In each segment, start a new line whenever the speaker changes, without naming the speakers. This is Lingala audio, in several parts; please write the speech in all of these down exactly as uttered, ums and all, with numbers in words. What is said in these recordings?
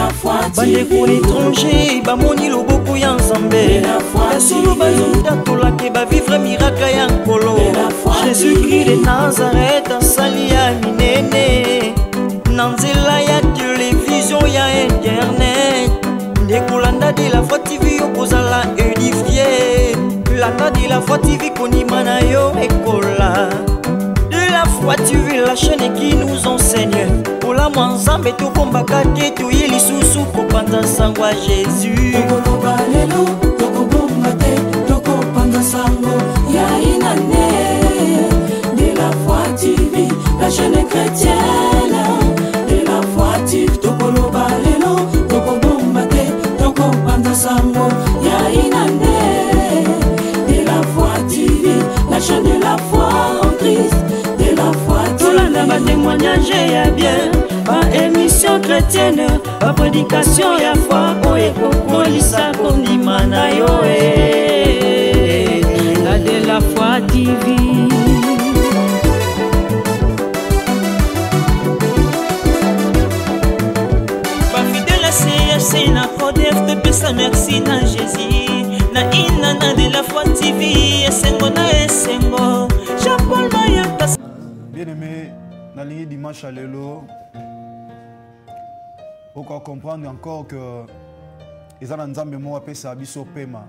bande pour l'étranger bamoni loboko ya nzambe basolo bazotatola ba vivre miracle ya nkolo Jésus-Christ de Nazareth asali ya minene na nzela ya télévision ya internet ndekolanda de la foi T V okozala édifié landa de la foi T V konima na yo ekola de la foi T V la chaîne qui nous enseigne pour la mwanzambe tokombaka te toye lisusu kopanda sango ya Jésus
tokoloba lelo tokobomba te tokopanda sango ya inane de la foi T V la chaîne chrétienne de la foi T V tokoloba lelo tokobomba te tokopanda sango ya inane de la foi T V la chaîne de la foi en Christ de la foi T V
tolanda ba témoignage ya bien ba émission chrétienne ba prédication ya foi oye kokolisa kondima na yo eh la de la foi T V ba fidèle C F C na code F T P sa merci na Jésus na inana de la foi T V esengo na esengo Jean-Paul Mayaka.
Bien aimé, dans la ligne dimanche à l'élo, il faut comprendre encore que les gens nzambe mo appellent ça biso pema.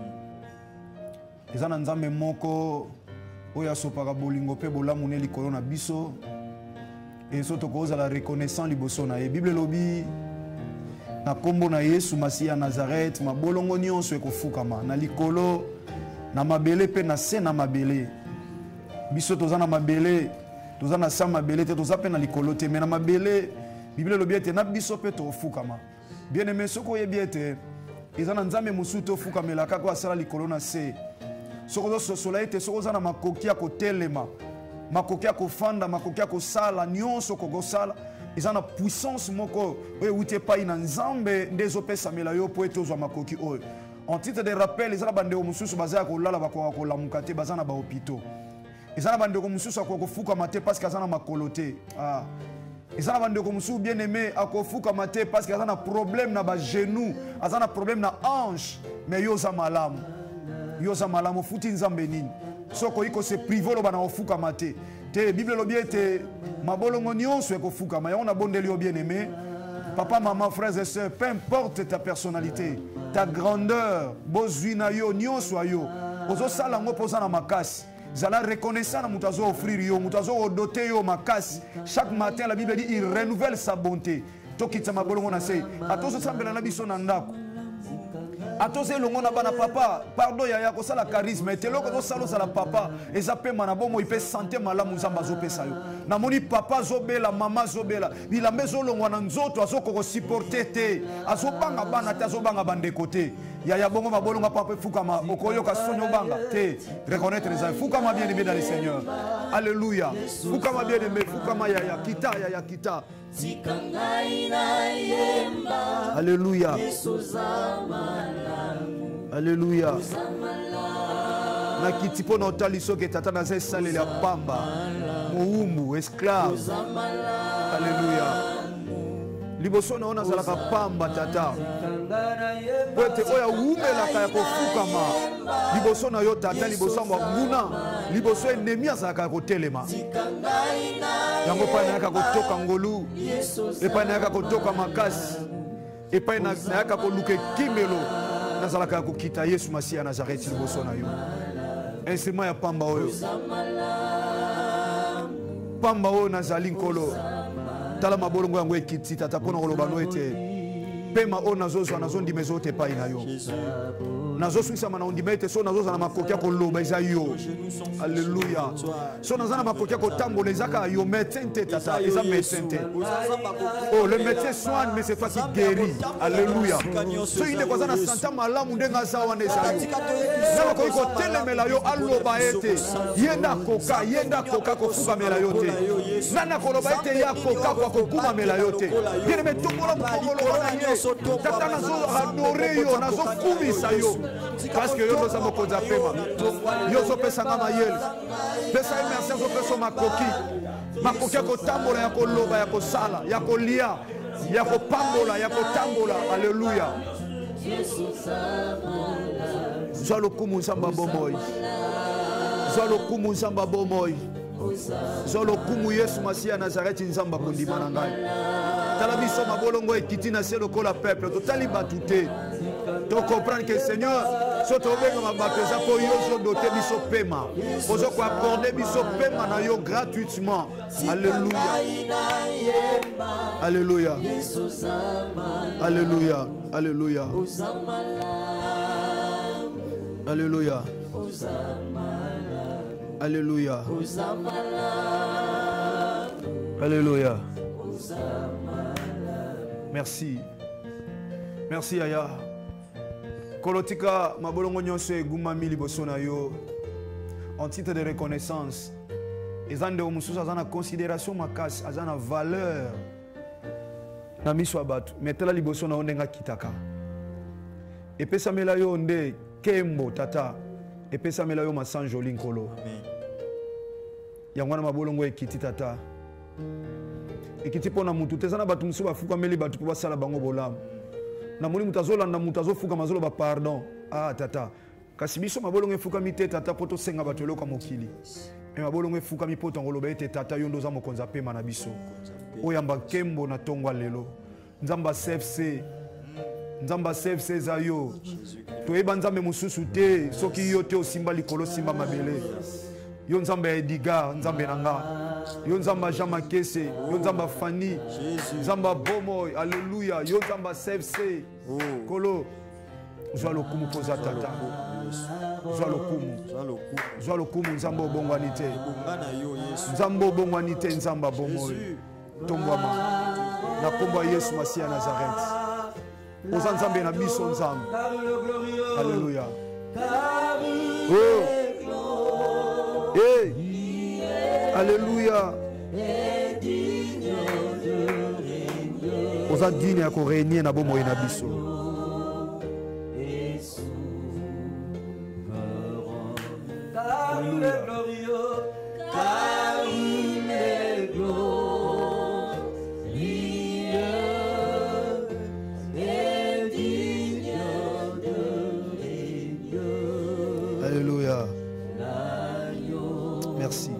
Les gens nzambe moko oya sopaka bolingo pe bolamu ne likolo na biso et surtout cause la reconnaissance liboso na ye. Bible lobi na kombo na Yesu Masiya Nazareth mabolongo nyonso ekofukama na likolo na mabele pe na se na mabele. Biso tozana mabele tozana sa mabele te toza pe na likolo te mais na mabele Bible lobi ete na biso pe tofukama. Bien aimé soko yebi ete ezana nzambe musu tofukamela kako asala likolo na se. Soko zo soleil te soko zana makoki ya kotelema makoki ya kofanda makoki ya kosala nyonso kokosala ezana puissance moko oyo uti epai na nzambe nde ezopesamela yo po ete ozwa makoki oyo. En titre de rappel ezana bandeko mosusu bazala kolala bakoka kolamuka te baza na bahopito ezana bandeko mosusu akokofukama te parce que aza na makolo te ah. Ezana bandeko mosusu bien aimé akofukama te parce que aza na problème na bagenou aza na problème na hanche mais yo oza malamu yo oza malamu futi nzambe nini soko iko se privé lo bana ofukama te te Bible lobi ete mabolongo nyonso ekofukama yango na bondeli yo bien aimé papa maman frères et sœurs peu importe ta personnalité ta grandeur bozwina yo nyonso yo ozosala ngo poza na makasi zala reconnaissant na mutazo offrir yo mutazo odoter yo makasi chaque matin la Bible dit il renouvelle sa bonté tokitsa mabolongo na sei atozo sambela na biso na ndako atose longo na bana papa pardon ya ya kosala charisme etelo ko sala sala papa ezape mana bomo ipe santé malamu nzamba zo pesa yo na moni papa zobela mama zobela bilambe zo longo na nzoto azoko ko supporter te azobanga bana te azobanga bande côté ya ya bongo mabolonga papa fukama okoyoka sonyo banga te reconnaître les enfants fukama bien aimé dans le Seigneur alléluia fukama bien aimé fukama ya ya kita ya ya kita alléluia alléluia na kitipo na otali soki tata na zai saleli ya pamba moumbu esclave alléluia liboso na ona zalaka pamba tata po ete oyo awumelaka ya kofukama liboso na yo tata liboso yango nguna liboso enemi azalaka ya kotelema yango epai nayaka kotoka ngolu epai nayaka kotoka makasi epai nayaka koluka ekimelo nazalaka ya kokita Yesu Masiya Nazareti liboso na yo instrument ya pamba oyo pamba oyo nazali nkolo tala mabolongo yango ekiti tata mpona koloba no ete pema o nazozwa nazondima ezote epai na yo nazoswisama na ondima ete so nazozala makoki ya koloba eza yo alleluya so naza na makoki ya kotambola ezaka yo médecin te tata eza médecin te oh le médecin soigne mais c'est toi qui guéris alléluia so inde koza na santa malamu ndenge aza wana eza yo na bakoki kotelemela yo aloba ete yenda koka yenda koka kofukamela yo te nana koloba ete ya koka kwa kokumamela yo te yene metombola mokolo wana ye tata nazo adore yo nazo kumisa yo parce que yo noza mokonzi apema yo zopesanga mayele pesa ye merci azopesa makoki makoki ya kotambola ya koloba ya kosala ya kolia Yako pambola, yako tambola. Alléluia. Zwa lokumu nzamba bomoi. Zwa lokumu nzamba bomoi. Zwa lokumu Yesu Masia Nazareth nzamba kondima na ngai. Tala biso mabolongo ekiti na se lokola peuple. Totali batute. Tu comprends que Seigneur, si tu veux ma baptême, pour yo doter biso paiement. Pour ça qu'on accorder biso paiement na yo gratuitement. Alléluia. Alléluia. Alléluia. Alléluia. Alléluia. Alléluia. Alléluia. Merci. Merci Aya. Kolotika mabolongo nyonso egumami liboso na yo en titre de reconnaissance. Ezande omususu azana considération makasi, azana valeur na miso abatu. Metela liboso na ondenga kitaka. Epesa mela yo nde kembo tata. Epesa mela yo masanjoli nkolo. Amen. Yangwana mabolongo ekiti tata. Ekiti pona mutu tezana batu musu bafuka meli batu po basala bango bolamu. Na moni mutazola na mutazofuka mazolo ba pardon. Ah tata. Kasi biso mabolongo efuka mite tata poto senga batu loka mokili. E mabolongo efuka mi poto ngoloba ete tata yo ndoza mokonza pema na biso. Oyamba kembo na tongwa lelo. Nzamba C F C. Nzamba C F C za yo. Toyeba nzambe mususu te soki yo te osimba likolo simba mabele. Yo nzamba Edgar, nzambe nanga. Yo nzamba Jean Makese, yo nzamba Fanny, nzamba Bomoy, alléluia. Yo nzamba C F C. Kolo. Zwa lokumu poza tata. Zwa lokumu. Zwa lokumu nzamba obongwani te. Nzamba obongwani te nzamba Bomoy. Tombwama. Na kombo ya Yesu Masia Nazareth. Oza nzambe na biso nzambe. Alléluia. Oh. Hey. Alléluia. Oza digne ya ko régner na bomoyi na biso. Alléluia. Alléluia. Merci.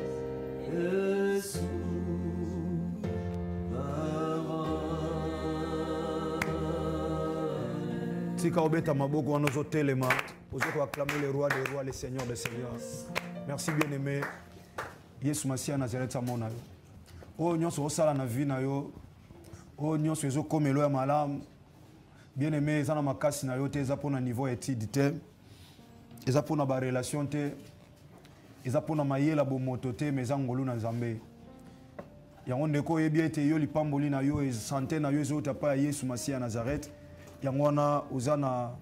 Tika obeta maboko wanozo telema. Ozoko acclamer le roi des rois, le seigneur des seigneurs. Merci bien-aimé. Yesu Masia Nazareth amona yo. O nyonso osala na vie na yo. O nyonso ezo komelo ya malamu. Bien-aimé, ezana makasi na yo te eza pona niveau étude te. Eza pona ba relation te. Eza pona mayela bomoto te mais ngolu na Nzambe. Yango ndeko yebi ete yo lipamboli na yo e santé na yo ezo tapa ya Yesu Masia Nazareth. Yango wana uzana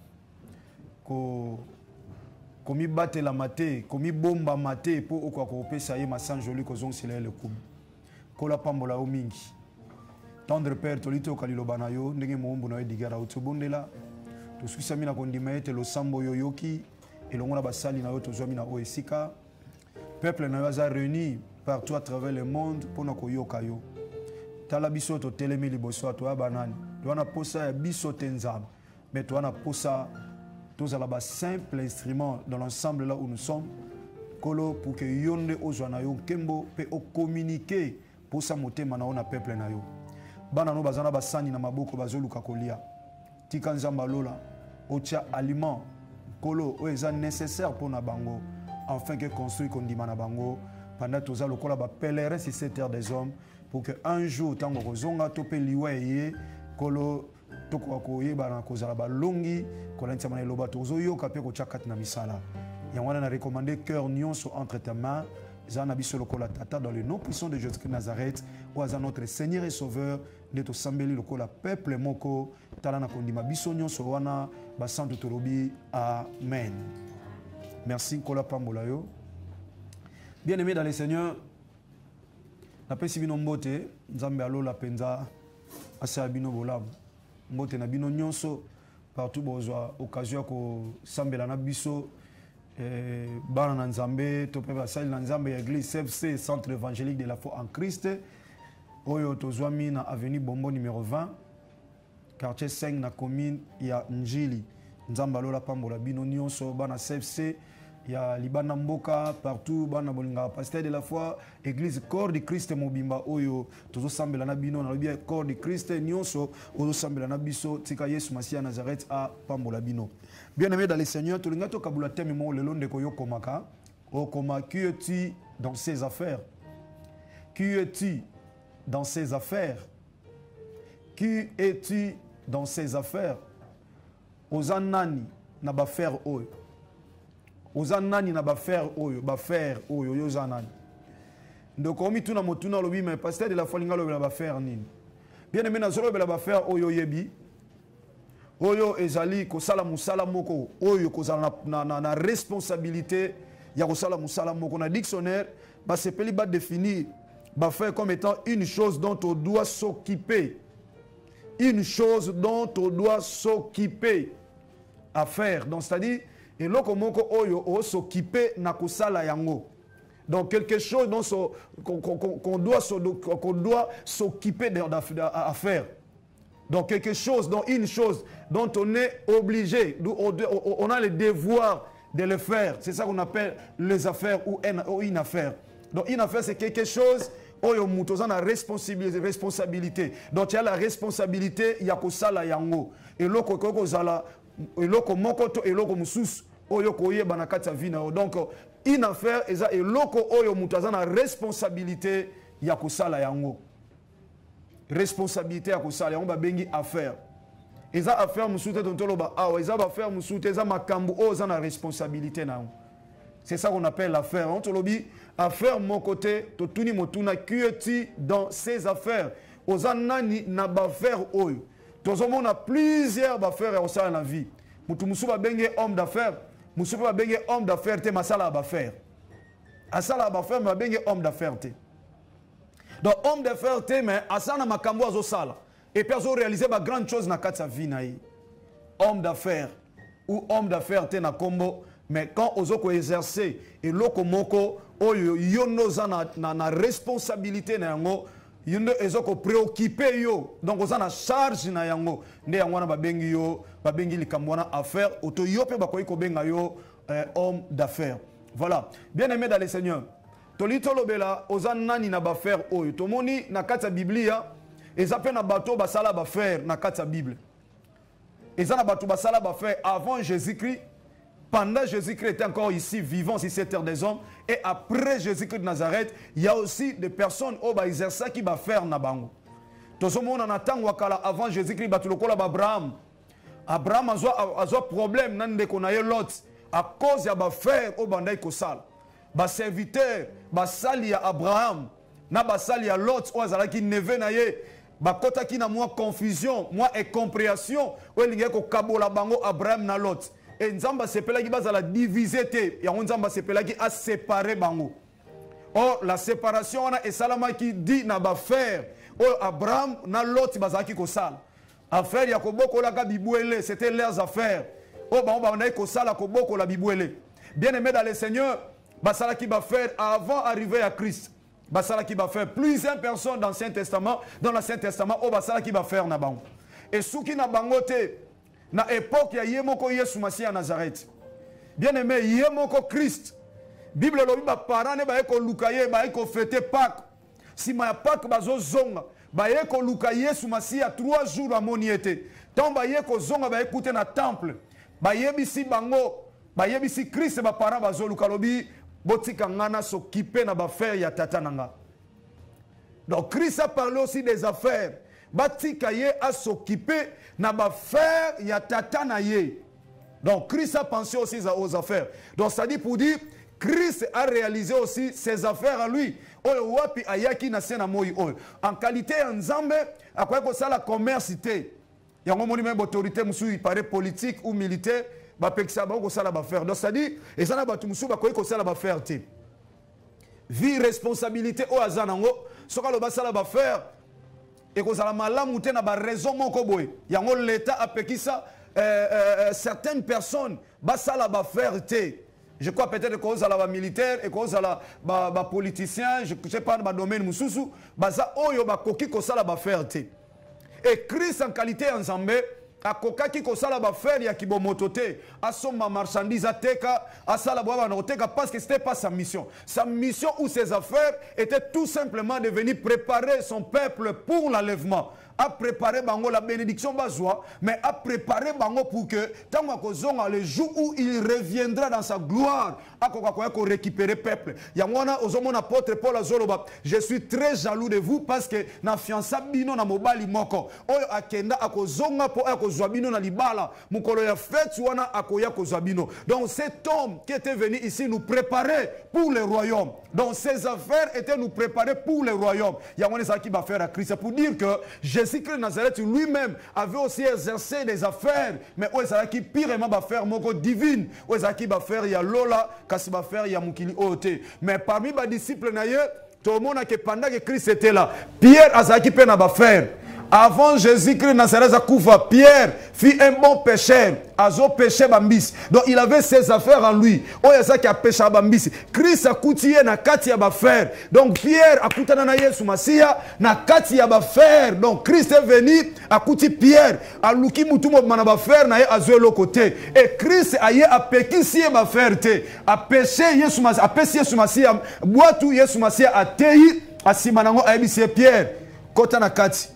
ko komi batela mate, komi bomba mate po okwa ko pesa ye masanjoli ko zonsila le kum. Kola pambola o mingi. Tendre père tolito kaliloba na yo ndenge moombo na Edgar utobondela. To suisa mina kondima ete lo sambo yoyoki elongo na basali na yo to zwami na o esika. Peuple na yo aza réuni partout à travers le monde pour na koyoka yo. Tala biso to telemi liboso to abanani. Doana posa ya biso tenzam. Mais doana posa tous à la simple instrument dans l'ensemble là où nous sommes. Kolo pour que yonde ozwana yo kembo pe o communiquer pour sa motema na ona peuple na yo. Bana no bazana basani na maboko bazoluka kolia. Tika nzamba lola otia aliment kolo o eza nécessaire pour na bango afin que construire kondima na bango pendant tous le kola ba pèlerin sur cette terre des hommes pour que un jour tango kozonga to pe liweye kolo toko ko yeba na kozala ba longi kola ntsama na loba tozo yo kapé ko tchakat na misala ya wana na recommander cœur nyonso entre tes mains zana biso lokola tata dans le nom puissant de Jésus-Christ Nazareth ou à notre Seigneur et Sauveur de to sambeli lokola peuple moko tala na kondima biso nyonso wana ba santo torobi amen. Merci kola pambola yo. Bien-aimé dans le Seigneur, na pesi bino mbote nzambe alola penza asa bino bolamu mbote na bino nyonso partout bozwa occasion ko sambela na biso eh, bana na nzambe to pe basali na nzambe église C F C centre évangélique de la foi en Christ oyo tozwami na avenue Bombo numéro vingt quartier cinq na commune ya Njili nzamba lola pambola bino nyonso bana C F C ya libana mboka partout bana bolinga pasteur de la foi église corps de Christ mobimba oyo tozo sambela na bino na lobia corps de Christ nyonso ozo sambela na biso tika Yesu Masia Nazareth a pambola bino. Bien aimé dans le Seigneur, tolinga to kabula teme mo lelo ndeko yo komaka o koma qui es-tu dans ses affaires? Qui es-tu dans ses affaires? Qui es-tu dans ses affaires? Ozanani na ba faire oyo. Ozanani na ba faire oyo, ba faire oyo yo zanani. Donc omi tuna motuna lobi mais pasteur de la foi linga lobi na ba faire nini. Bien aimé na zolo ba faire oyo yebi. Oyo ezali ko sala musala moko oyo ko sala na, na, na responsabilité ya ko sala musala moko na dictionnaire ba sepeli ba définir ba faire comme étant une chose dont on doit s'occuper. Une chose dont on doit s'occuper à faire. Donc c'est-à-dire et loko moko oyo o s'occuper na kosala yango. Donc quelque chose dont so, qu'on qu'on doit qu'on doit s'occuper à faire. Donc quelque chose, donc une chose dont on est obligé, on a le devoir de le faire. C'est ça qu'on appelle les affaires ou une affaire. Donc une affaire c'est quelque chose où on a la responsabilité. Donc il y a la responsabilité, il y a kosala yango. Et loko koko zala, et loko mokoto et loko musus. Donc une affaire et loko oyo mutaza na responsabilité ya kosala yango. Responsabilité ya kosala yango ba bengi affaire. Eza affaire musute tontolo ba awa eza ba affaire musute eza makambu o za na responsabilité na. C'est ça qu'on appelle l'affaire. On te lobi affaire mon côté totuni motuna kueti dans ses affaires. Ozanani na ba affaire oyo. Tozomo na plusieurs affaires ya kosala na vie. Mutu musu ba bengi homme d'affaires. Musu ba bengi homme d'affaires te masala ba affaire. Asala ba affaire ba bengi homme d'affaires te. Donc homme d'affaires te mais asana makambo azo sala. Et puis azo réaliser ba grande chose na kati sa vie na yi. Homme d'affaires ou homme d'affaires te na kombo mais quand ozo ko exercer et loko moko oyo yono za na, na, na responsabilité na yango yono ezo ko préoccuper yo donc oza na charge na yango nde yango na babengi yo babengi likambo na affaire oto yo pe bakoyi ko benga yo eh, homme d'affaires. Voilà, bien aimé dans le Seigneur. Tolito lobela oza nani na ba faire oyo tomoni na kati ya Biblia ezape na bato basala ba faire na kati ya Bible. Eza na bato basala ba faire avant Jésus-Christ. Pendant Jésus-Christ était encore ici, vivant sur cette terre des hommes. Et après Jésus-Christ de Nazareth, il y a aussi des personnes qui exercent qui va faire na bango. Tout ce monde en attend wakala avant Jésus-Christ, batulokola Abraham. Abraham a un problème nande konaye Lot à cause ya ba faire au bandai kosal. Ba serviteur, ba sali ya Abraham, na ba sali ya Lot o azalaki neve na ye. Ba kota ki na moi confusion, moi incompréhension, o linge ko kabola bango Abraham na Lot. Et Nzamba sepela qui base la diviser te ya Nzamba sepela qui a séparé bango. Or la séparation on a et salama qui dit na ba faire o Abraham na Lot bazaki ko sala. Affaire ya koboko la bibouele, c'était leurs affaires. O ba on ba na ko sala koboko la bibouele. Bien-aimé dans le Seigneur, basala qui va faire avant arriver à Christ. Basala qui va faire plusieurs personnes dans l'Ancien Testament, dans l'Ancien Testament o basala qui va faire na bango. Et ceux qui na bango te na époque ya yemoko Yesu Masia Nazareth. Bien aimé, yemoko Christ. Bible lobi ba parane ba eko lukaye ba eko fêter Pâques. Si ma Pâques bazo zonga ba eko lukaye Yesu Masia trois jours à moniete. Tant ba eko zonga ba écouter na temple. Ba yebisi bango, ba yebisi Christ ba parane bazo lukalobi botika ngana s'occuper na ba faire ya tata nanga. Donc Christ a parlé aussi des affaires. Batika ye a s'occuper na ba faire ya tata na ye. Donc Christ a pensé aussi aux affaires. Donc ça dit pour dire Christ a réalisé aussi ses affaires à lui. Oyo wapi ayaki na sena moi oyo. En qualité nzambe akwa ko sala commercité. Yango moni même autorité musu paraît politique ou militaire ba pekisa ba ko sala ba faire. Donc ça dit et ça na ba musu ba ko sala ba faire te. Vie responsabilité o azanango soka lo ba sala ba faire. Et que ça la malamu te na ba raison moko boy. Yango l'état a pekisa euh, euh, certaines personnes ba sala ba faire te. Je crois peut-être que la militaire et que les politiciens, je ne sais pas, dans le domaine mususu, baza oyo ba koki ko sala ba faire te. Et Christ en qualité ensemble, a koka ki ko sala ba faire ya kibomoto te, a soma marchandise a teka, a sala boa na teka parce que c'était pas sa mission. Sa mission ou ses affaires était tout simplement de venir préparer son peuple pour l'enlèvement. A préparé bango la bénédiction bazoa, mais a préparé bango pour que tant que le jour où il reviendra dans sa gloire, a ko récupérer peuple. Yamwana ozomon apôtre Paul azoloba, je suis très jaloux de vous parce que na fiança bino na mobali moko. Oyo akenda akozonga po akozwa bino na libala, mukolo ya fête wana akoya kozwa bino. Donc cet homme qui était venu ici nous préparer pour le royaume. Donc ses affaires étaient nous préparer pour le royaume. Yamwana ça qui va faire à Christ pour dire que Jésus-Christ de Nazareth lui-même avait aussi exercé des affaires, mais où est-ce qu'il pire va faire moko divine, où est-ce qu'il va faire ya lola, kasi va faire ya mukili ote. Mais parmi les disciples naïe, tout le monde a que pendant que Christ était là, Pierre a ça qui peine à faire. Avant Jésus-Christ Nazareth a koufa, Pierre fit un bon pécheur, azo péché bambis. Donc il avait ses affaires en lui. Oh ya ça qui a péché bambis. Christ a koutié na kati ya ba faire. Donc Pierre a koutana na Yesu Masia na kati ya ba faire. Donc Christ est venu a kouti Pierre a luki mutumo mana ba faire na ye azo le côté. Et Christ a ye a pekisi ba faire te. A péché Yesu Masia, a péché Yesu Masia. Boitou Yesu Masia a teyi a simanango a ebisi Pierre kota na kati.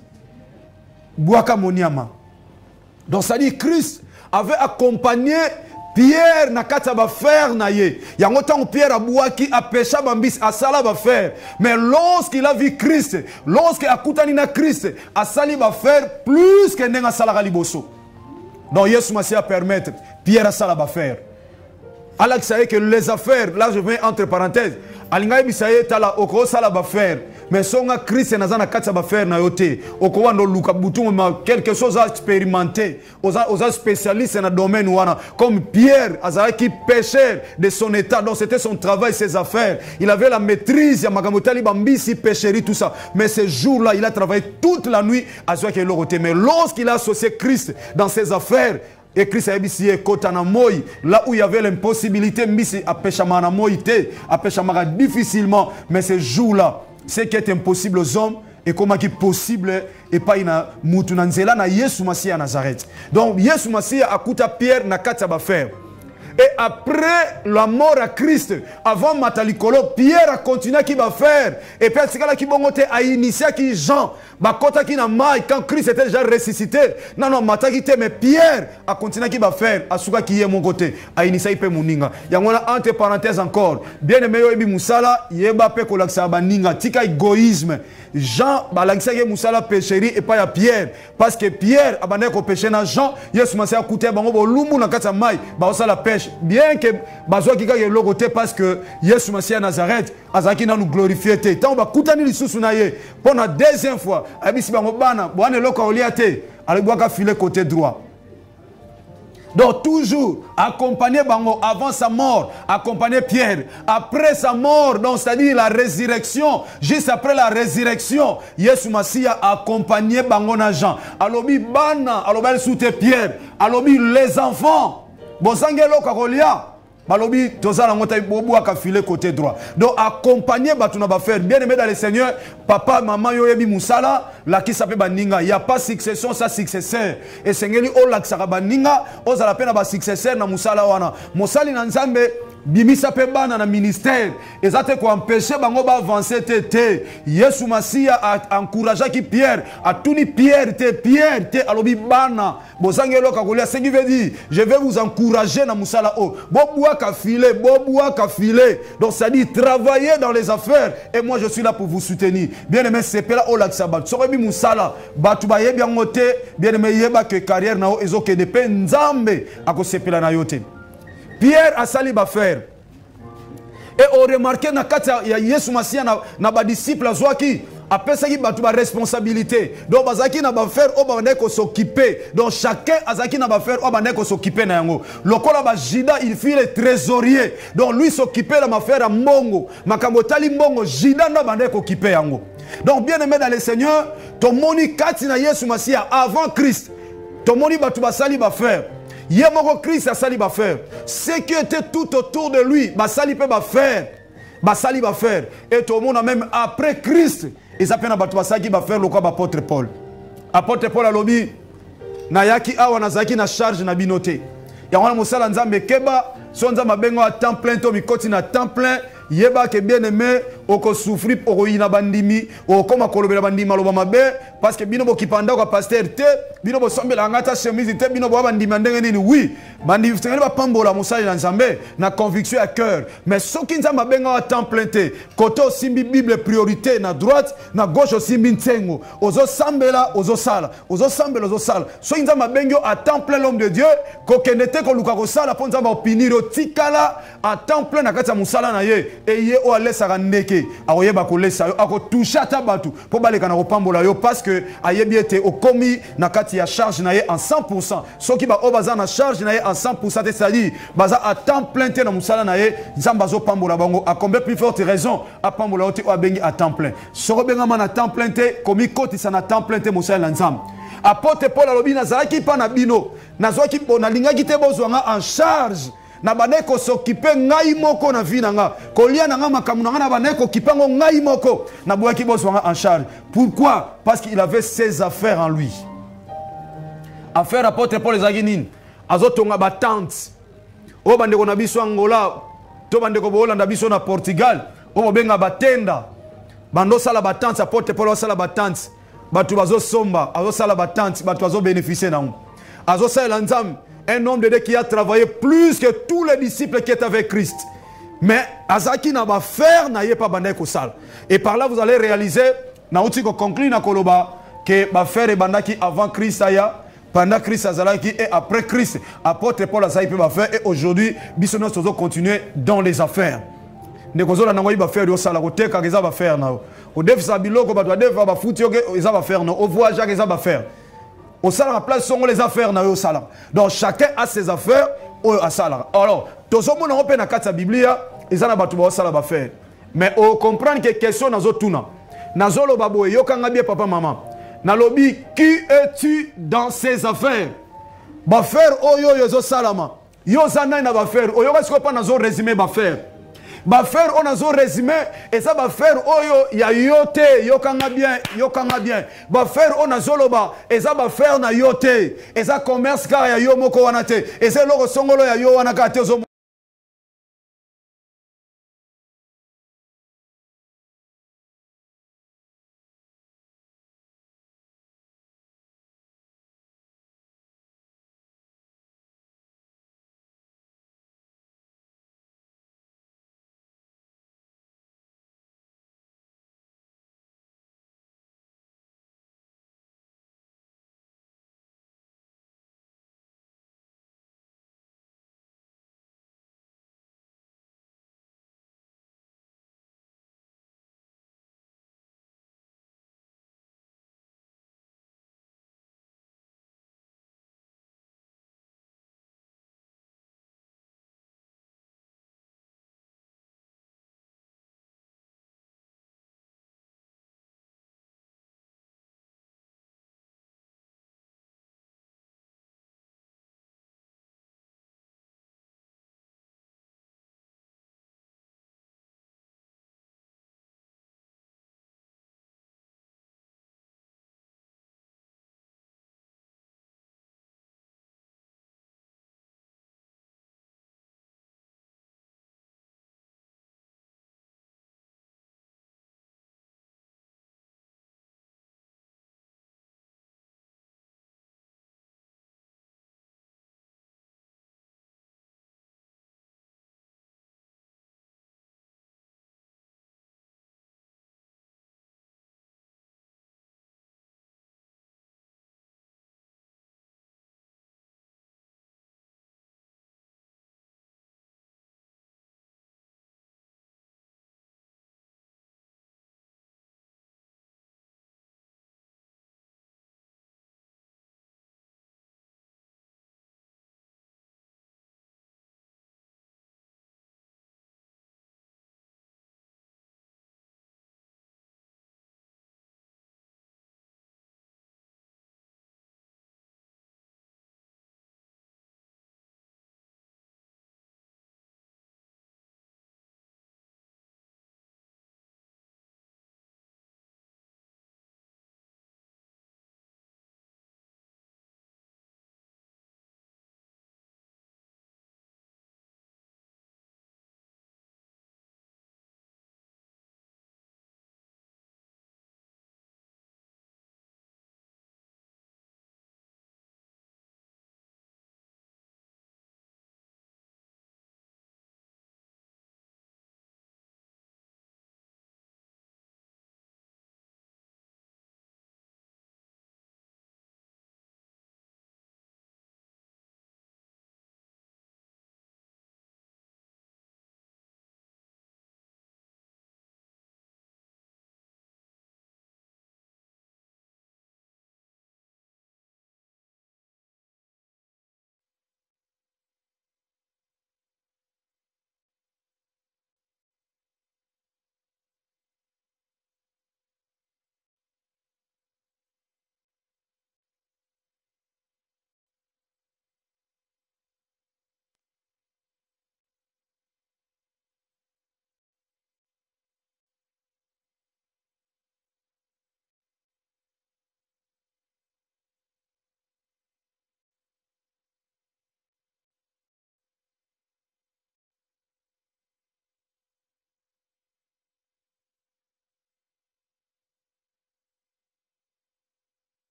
Boaka moniama. Donc ça dit Christ avait accompagné Pierre na kata ba faire na ye. Yango tant Pierre a boaki a péché bambis a sala ba faire. Mais lorsqu'il a vu Christ, lorsqu'il a koutani na Christ, a sali ba faire plus que nenga sala liboso. Donc Yesu Masia permettre Pierre a sala ba faire. Alors que ça est que les affaires, là je mets entre parenthèses, alinga bisaye tala oko sala ba faire. Mais songa Christ nazana katsa ba faire na yote okowa ndo luka butu ma quelque chose à expérimenter aux aux spécialistes dans le domaine wana comme Pierre azaki pécheur de son état, donc c'était son travail, ses affaires, il avait la maîtrise ya makamotali bambisi pécherie tout ça, mais ce jour-là il a travaillé toute la nuit à ce qu'il l'aurait. Mais lorsqu'il a associé Christ dans ses affaires et Christ a dit là où il y avait l'impossibilité à péchamana moïté à péchamara difficilement, mais ce jour-là ce qui est impossible aux hommes et comment qui est possible et pas ina mutu na nzela na Yesu Masia Nazareth. Donc Yesu Masia akuta Pierre na kati ba faire. Et après la mort à Christ, avant Matalikolo, Pierre a continué qui va faire. Et Pierre qui a initié qui Jean, bakota qui na mai quand Christ était déjà ressuscité. Non non, Matakite mais Pierre a continué qui va faire. Asuka qui est mon côté, a initié pe muninga. Yangona entre parenthèses encore. Bien aimé Yobi Musala, yeba pe kolaksa baninga, tika égoïsme. Jean balakisa ye Musala pécherie et pas ya Pierre parce que Pierre a bandé ko péché na Jean, Yesu Masia akuté bango bolumbu na kata mai, ba osala pêche. Bien que bazo kika ye logoté parce que Yesu Masia Nazareth azaki na nous glorifier te. Tant ba kutani lisusu na ye pour la deuxième fois, abisi bango bana, bwana loko oliate, alibwaka filer côté droit. Donc toujours accompagner Bango avant sa mort, accompagner Pierre après sa mort, donc c'est-à-dire la résurrection, juste après la résurrection, Yesu Masia accompagné Bango na Jean. Alobi bana, alobi soute Pierre, alobi les enfants, bosangelo kakolia. Balobi tozala ngota bobo akafile côté droit. Donc accompagner batuna ba faire bien aimé dans le Seigneur, papa maman yo yebi musala la qui s'appelle baninga, il y a pas succession ça successeur. Et Seigneur o la saka baninga, ozala pena ba successeur na musala wana. Musali na Nzambe bimisa pe bana na ministère. Ezate ko empêcher bango ba avancer tété. Yesu Masia a encouragé qui Pierre, a tuni Pierre te Pierre te alobi bana. Bozangelo kakolia ce qui veut dire je vais vous encourager na musala o. Bobo kafile, boboua kafile. Donc ça dit travailler dans les affaires et moi je suis là pour vous soutenir. Bien aimé c'est là au lac sabat. Sorebi musala, batu ba yebi ngote, bien aimé yeba que carrière na o ezoke de pe nzambe ako sepela na yote. Pierre a sali ba faire. Et on remarque na kata ya Yesu Masia na na ba disciple azwaki après ça qui batu ba responsabilité. Donc bazaki na ba faire o ba ndeko s'occuper. Donc chacun azaki na ba faire o ba ndeko s'occuper na yango. Lokola ba Jida il fit le trésorier. Donc lui s'occuper la ma faire à mbongo. Makambo tali mbongo Jida na ba ndeko occuper yango. Donc bien aimé dans le Seigneur, ton moni kati na Yesu Masia avant Christ. Ton moni batu ba sali ba faire. Yemoko Christ a sali ba faire. Ce qui était tout autour de lui, ba sali pe ba faire. Ba sali ba faire. Et tout le monde même après Christ, ils appellent na batu ba sali ba faire le quoi apôtre Paul. Apôtre Paul a lobi na yaki awa na zaki na charge na binote. Ya wana musala nzambe keba, so nzamba bengo à temps plein to mikoti na temps plein. Yeba ke bien aimé oko souffrir oko ina bandimi oko koma kolobela bandimi maloba mabe parce que bino bokipanda ko pasteur te bino bosombela ngata chemise te bino bo bandimi ndenge nini oui bandimi tengeli ba pambola musali na nzambe na conviction à cœur mais soki nzamba benga à temps plein te koto simbi bible priorité na droite na gauche simbi ntengo ozo sambela ozo sala ozo sambela ozo sala so nzamba bengo à temps plein l'homme de Dieu ko kenete ko luka ko sala po nzamba opiniro tikala à temps plein na kati ya musala na ye et ye o alesaka ndeke akoyeba kolesa yo akotouche ata batu po baleka na kopambola yo parce que ayebi ete okomi na kati ya charge na ye en cent pour cent soki ba o baza na charge na ye en cent pour cent te sali baza à temps plein te na musala na ye nzamba zo pambola bango a combien plus forte raison a pambola te o abengi à temps plein soko benga na temps plein te komi kotisa na temps plein te musala na nzamba apôtre Paul alobi nazalaki pa na bino nazwaki po nalingaki te bozwanga en charge na baneko s'occuper ngai moko na vie na nga kolia na nga makamu na nga na baneko kipango ngai moko na boyaki bozwanga en charge. Pourquoi? Parce qu'il avait ses affaires en lui. Affaire apôtre Paul ezaki nini azotonga ba tente o bandeko na biso Angola to bandeko bolanda biso na Portugal o benga batenda bando sala ba tente apôtre Paul sala ba tente batu bazo somba azo sala ba tente batu bazo bénéficier na ngo azo sala nzambe. Un homme de Dieu qui a travaillé plus que tous les disciples qui étaient avec Christ. Mais Azaki n'a pas faire, n'a pas bandé sal. Et par là, vous allez réaliser, na outi ko conclut na koloba, que ba faire et bandaki avant Christ aya, pendant Christ azalaki et après Christ. Apôtre Paul Azaki peut ba faire et aujourd'hui, bisonos tozo continuer dans les affaires. Ne kozo la nangoyi ba faire yo sala ko teka keza ba faire na. O def sa biloko ba def ba futi yo eza ba faire no. O voyage eza ba faire. Au salaire à place sont les affaires na au salaire. Donc chacun a ses affaires au salaire. Alors, tout ce monde on peut na kata Biblia, ils en a batu ba salaire ba faire. Mais on comprend que question na zo tuna. Na zo lo babo yo kanga bien papa maman. Na lobi qui es-tu dans ces affaires? Ba faire o yo yo zo salama. Yo zana na ba faire. O yo est-ce que pas na zo résumé ba faire. Ba faire on a zo résumé et ça va faire oyo ya yote yokanga bien yokanga bien ba faire on a zoloba et ça va faire na yote et ça commerce car ya yo moko wanate et c'est loko songolo ya yo wana kate zo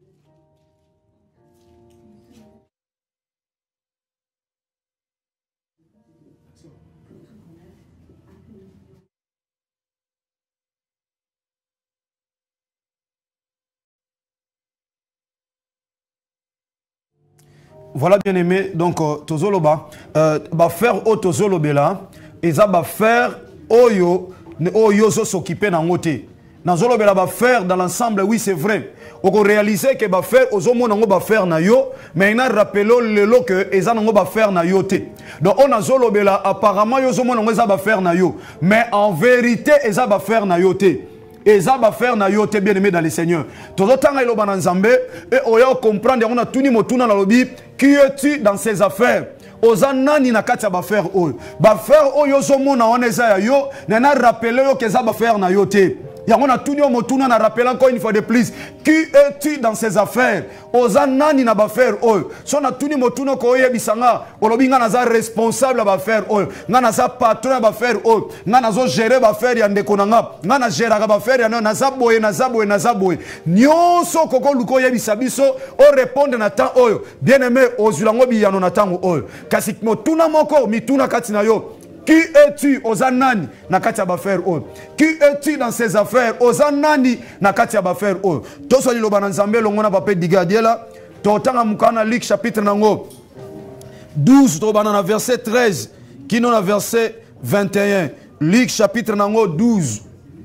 Voilà, bien aimé, donc euh, Tozoloba, euh, bah faire au Tozolobela, et ça va faire Oyo, Oyo s'occuper dans côté. Dans Zolobela va faire dans l'ensemble, oui c'est vrai. On réaliser que va faire aux hommes on va faire na yo, mais il a rappelé le lot que les gens va faire na yo te. Donc on a Zolobela apparemment yo hommes on va faire na yo, mais en vérité ils va faire na yo te. Et ça va faire na yo te bien aimé dans le Seigneur. Tout le temps il va dans Zambé et on va comprendre on a tout ni motuna na lobi qui es-tu dans ses affaires. Ozana ni na kati ba faire o. Ba faire o yo zomo na oneza yo na na rappeler yo que ça va faire na yo te. Ya on a tout ni motuna na rappeler encore une fois de plus qui es-tu dans ses affaires. Ozana ni na ba faire o. So na tout ni motuna ko yebisanga olobi nga na za responsable ba faire o. Nga na za patron ba faire o. Nga na zo gérer ba faire ya ndeko na nga. Nga na gérer ba faire ya na za boye na za boye na za boye. Nyonso koko luko yebisa biso o répondre na temps oyo. Bien-aimé ozulango biyano na tango oyo. Kasi motuna moko mituna kati na yo. Qui es-tu aux anani na katia ba faire o? Qui es-tu dans ses affaires aux anani na katia ba faire o? To so liloba na Nzambe longona ba pe digadiela. To tanga mukana Luc chapitre nango douze to bana na verset treize kino na verset vingt et un. Luc chapitre nango douze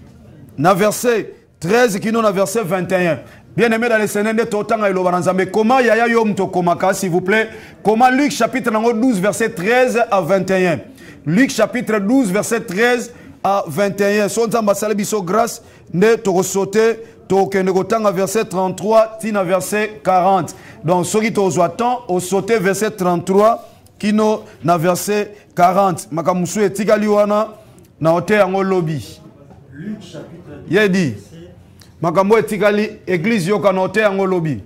na verset treize kino na verset vingt et un. Bien-aimé dans le Seigneur, comment yaya yom to komaka, s'il vous plaît? Comment Luc chapitre douze, verset treize à vingt et un. Luc chapitre douze, verset treize à vingt et un. Son ambassade biso grâce, ne to sauter, to kenegotanga verset trente-trois, tina verset quarante. Donc, ce qui to attend, au sauter verset trente-trois, kino na verset quarante. Makamusu etigaliwana, na ote ango lobby.
Luc chapitre douze.
Yedi. Makambo etikali église yoka noté en lobby.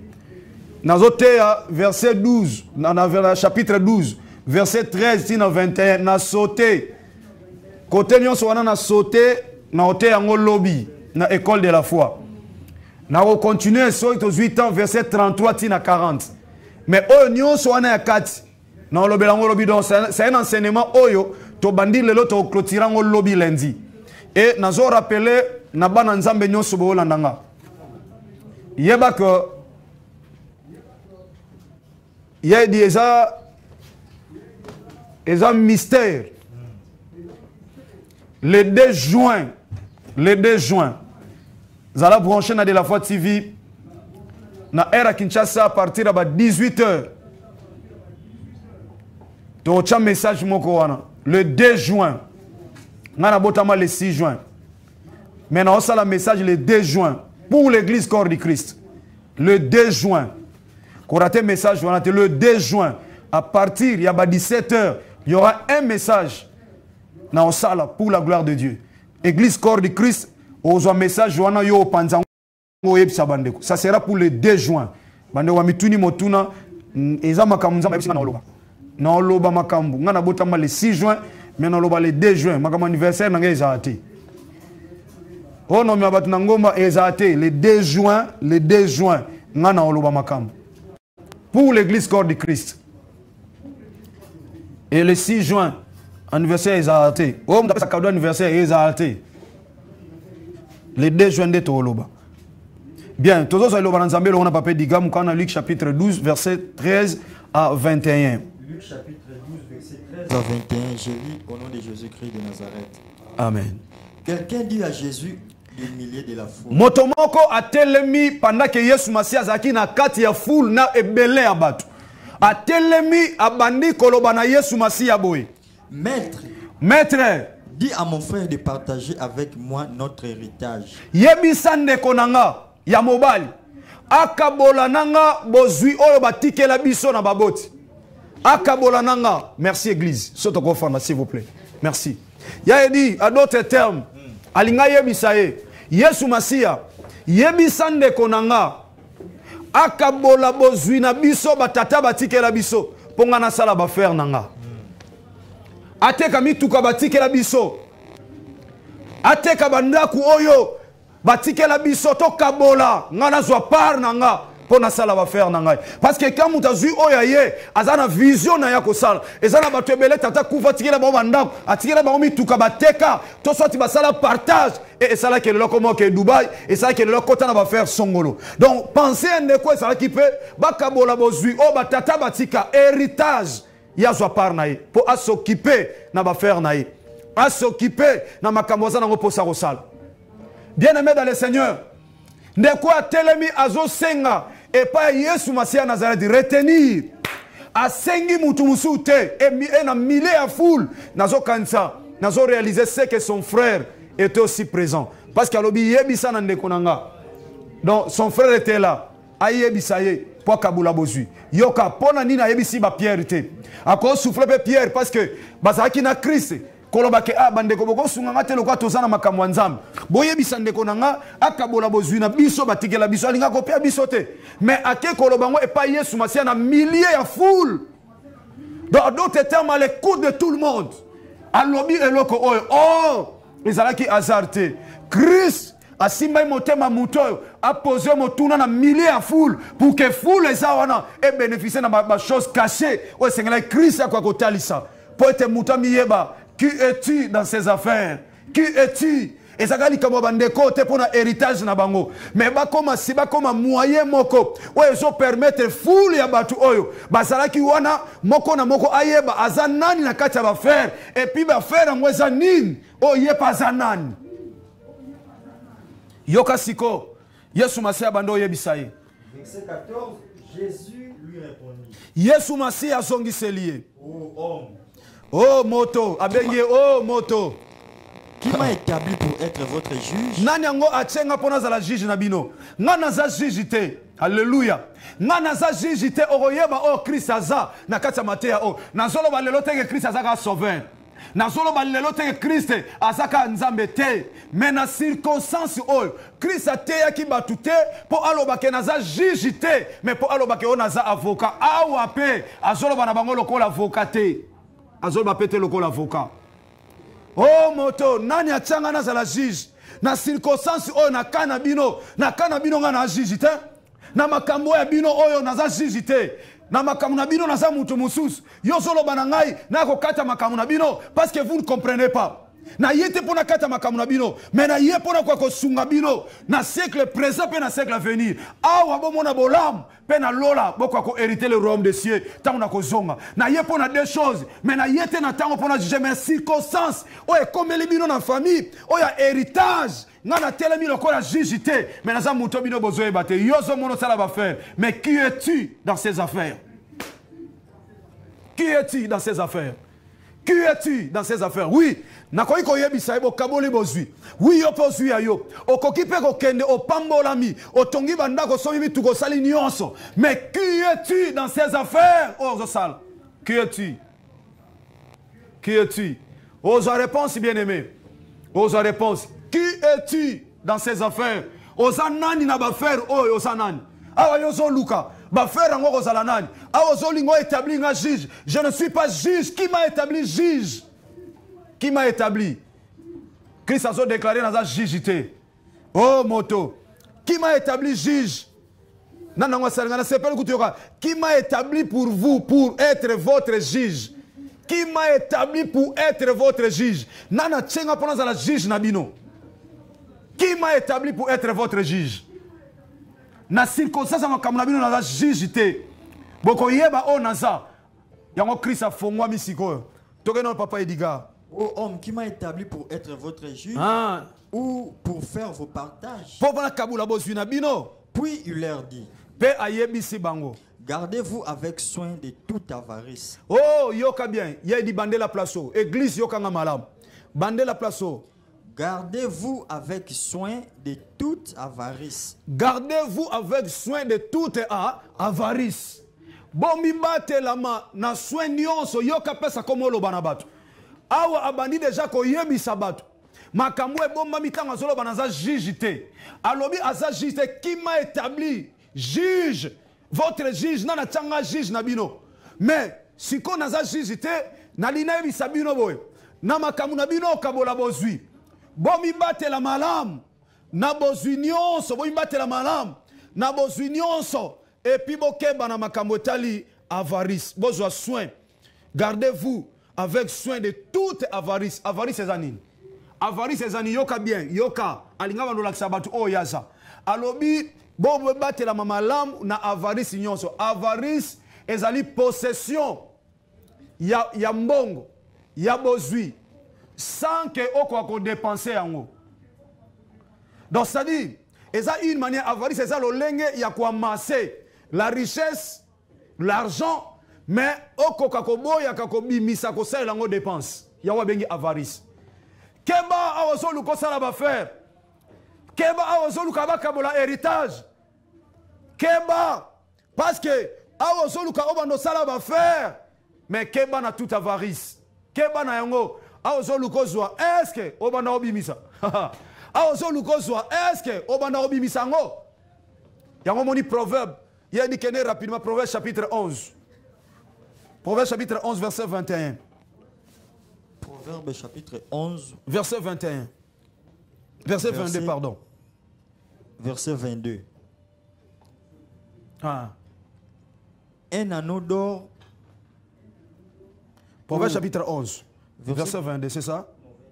Nazotea verset douze, na, na, na chapitre douze, verset treize tina vingt et un, na sauté. Côté nyon so na sauté na oté en lobby, na école de la foi. Na continuer so huit ans verset trente-trois tina quarante. Mais oyo nyon so na quatre. Na lobby la lobby donc c'est un enseignement oyo to bandi lelo to clôturer en lobby lundi. Et nazo rappeler na bana nzambe nyonso bo landanga yeba que ya di eza eza mystère le deux juin le deux juin zala brancher na de la foi T V na era Kinshasa à partir de dix-huit heures to cha message moko wana le deux juin ngana botama le six juin. Maintenant, on a le message le deux juin pour l'église corps du Christ. Le deux juin. Qu'on a un message, le deux juin. À partir, il y a dix-sept heures, il y aura un message dans la salle pour la gloire de Dieu. Église corps du Christ, on a un message, ça sera pour le deux juin. Le six juin, mais le deux juin. Mon anniversaire, oh non, mais le deux juin, le deux juin, pour l'église corps du Christ. Et le six juin, anniversaire exalté. Oh, on a cadeau anniversaire exalté. Le deux juin de Toloba. Bien, tous les gens on a pas dit gamme quand on a Luc chapitre douze, verset treize à vingt et un.
Luc chapitre douze, verset treize à vingt et un. Je lis au nom de Jésus-Christ de Nazareth.
Amen.
Quelqu'un dit à Jésus, des milliers de la foule.
Motomoko a telemi pendant que Yesu Masiya zaki na kati ya foule na ebele ya batu. A telemi abandi koloba na Yesu Masiya boy.
Maître,
Maître,
dis à mon frère de partager avec moi notre héritage.
Yebisande konanga ya mobali. Akabola nanga bozui oyo batike la biso na baboti. Akabola nanga. Merci église. Soto kofana s'il vous plaît. Merci. Ya dit à d'autres termes. Alinga yebisa ye Yesu Masiya yebisande konanga akabola bozwi na biso batata batikela biso ponga na sala ba faire nanga ateka mituka batikela biso ateka bandaku oyo batikela biso to kabola ngana zwa par nanga pour na sala va faire nangai parce que quand mutazu oyaye azana vision na ya ko sala ezana batebele tata kufa tikela ba bandako atikela ba mituka bateka to sorti ba sala partage et ça là que le comme que Dubaï et ça que le côté na va faire songolo donc pensez en quoi ça qui peut bakabola bozui o batata batika héritage ya zo par naï pour à s'occuper na va faire naï à s'occuper na makamboza na reposa ko sala bien aimé dans le Seigneur de quoi telemi azo senga et pas Yesu Masia Nazareth retenir a sengi mutu musute et na mille à foule nazo kansa nazo réaliser ce que son frère était aussi présent parce qu'à l'obi yebisa na ndeko nanga donc son frère était là ayebisa ye pour kabula bozui yoka pona nina yebisi ba Pierre te ako souffler pe Pierre parce que bazaki na Christ kolobake a bandeko boko sunga te lokwa tozana makamwa nzambe boyebisa ndeko nanga akabola bozui na biso batikela biso alinga kopia biso te mais ake kolobango e pas Yesu Masia na milliers ya foule dans d'autres termes à l'écoute de tout le monde alobi eloko oyo oh ezalaki azarte Christ asimba motema mutoyo a posé motuna na milliers ya foule pour que foule eza wana e bénéficier na ba chose cachée o sengela Christ akwa kotalisa pour être mutami yeba. Qui es-tu dans ces affaires? Qui es-tu? Et ça gali comme bandeko te pour un héritage na bango. Mais ba comme si ba comme moyen moko. Ouais, so permettre foule ya batu oyo. Ba salaki wana moko na moko ayeba azanani na kati ba faire et puis ba faire ngweza nini? Oh ye pa zanani. Yoka siko. Yesu Masia bando yebisaye.
Verset quatorze, Jésus lui répondit.
Yesu Masia zongiselié.
Oh homme.
Oh moto, abenye oh moto.
Qui m'a établi pour être votre juge?
Nani yango achenga pona za la juge na bino. Ngana za juge te. Alléluia. Ngana za juge te oroyeba oh Christ aza na kati ya Matthieu oh. Nazolo ba lelo te que Christ aza ka sauveur. Nazolo ba lelo te que Christ aza ka nzambe te. Mais na circonstance oh Christ ateya ki batu te po aloba ke naza juge te mais po aloba ke onaza avocat. Awa pe azolo ba na bango lokola avocat te. Azol ba pété le col avocat. Oh moto, nani achanga na za la juge. Na circonstance oyo na kana bino, na kana bino nga na juge te. Na makambo ya bino oyo na za juge te. Na makambo na bino na za mutu mususu. Yo solo banangai na ko kata makambo na bino parce que vous ne comprenez pas. Na yete pona kata makambo na bino, mais na ye pona kwa ko sunga bino na siècle présent pe na siècle à venir. Awa bo mona bolam pe na lola bo kwa ko hériter le royaume des cieux tant na ko zonga. Na ye pona deux choses, mais na yete na tango pona juger mais circonstance. O e comme les bino na famille, o ya héritage. Nga na telemi lokola jugité, mais na za muto bino bozoe bate. Yo zo mono sala ba faire. Mais qui es-tu dans ces affaires? Qui es-tu dans ces affaires? Qui es-tu dans ces affaires? Oui, nakoyi koyebisa ebo kaboli bozui. Oui yo pozui ayo. Okoki pe ko kende o pambolami, o tongi banda ko somi bitu ko sali nyonso. Mais qui es-tu dans ces affaires? Oh Zosal. Qui es-tu? Qui es-tu? Ose réponse bien-aimé. Ose réponse. Qui es-tu dans ces affaires? Osanani na ba faire oh osanani. Awa yozo luka. Ba faire ngo kozala nani? Awa zolingo établi nga juge. Je ne suis pas juge. Qui m'a établi juge? Qui m'a établi? Christ a déclaré dans sa jugité. Oh moto. Qui m'a établi juge? Qui m'a établi pour vous, pour être votre juge? Qui m'a établi pour être votre juge? Nana tchenga pona za la juge nabino. Qui m'a établi pour être votre juge? Na circonstance makamuna bino na juge te. Boko yeba o naza. Yango Christ a fongwa misiko. Toke non papa Ediga.
Ô homme, qui m'a établi pour être votre juge
Ah.
ou pour faire vos partages?
Pova na kabula bozwi na bino.
Puis il leur dit,
Pe ayebisi bango.
gardez-vous avec soin de toute avarice.
Oh, yoka bien. Yé di bande la placeau. Église yoka nga malam. Bande la placeau.
Gardez-vous avec soin de toute avarice.
Gardez-vous avec soin de toute a- avarice. Bon mi bate lama na soin nyonso yoka pesa komo lo banabatu. Awa abandi déjà ko yebi sabatu. Makambo e bomba mitanga zolo banaza juge te. Alobi aza juge te qui m'a établi juge. Votre juge nana tanga juge nabino. Mais si ko naza juge te na lina yebi sabino boy. Na makambo nabino kabola bozui. Bon mi bate la malam. Na bozui nyonso bo mi bate la malam. na bozwi nyonso et puis bokeba na makambo etali avarice. Bozwa soin. Gardez-vous avec soin de toute avarice. Avarice eza nini? Avarice eza nini? Yoka bien, yoka alinga bandolakisa batu o yaza. Alobi bo batela malamu na avarice nyonso. Avarice ezali possession ya ya mbongo, ya bozwi sans que okwa ko dépenser yango. Donc ça dit, eza une manière avarice eza lolenge ya ko amasser la richesse, l'argent, mais okoka ko boya ka ko bimisa ko sala yango dépense. Ya wa bengi avarice. Keba awazolu ko sala ba faire. Keba awazolu ka ba kabola héritage. Keba parce que awazolu ka obando sala ba faire. Mais keba na toute avarice. Keba na yango awazolu ko zwa est-ce que obanda obimisa. Awazolu ko zwa est-ce que obanda obimisa ngo. Yango moni proverbe. Il y a dit qu'il est rapidement Proverbe chapitre onze. Proverbe chapitre onze verset vingt et un.
Proverbe chapitre onze.
Verset vingt et un. Verset, verset vingt-deux, pardon.
Verset vingt-deux.
Ah.
Un anneau d'or.
Proverbe
oh.
chapitre onze. Verset, verset vingt-deux, c'est ça?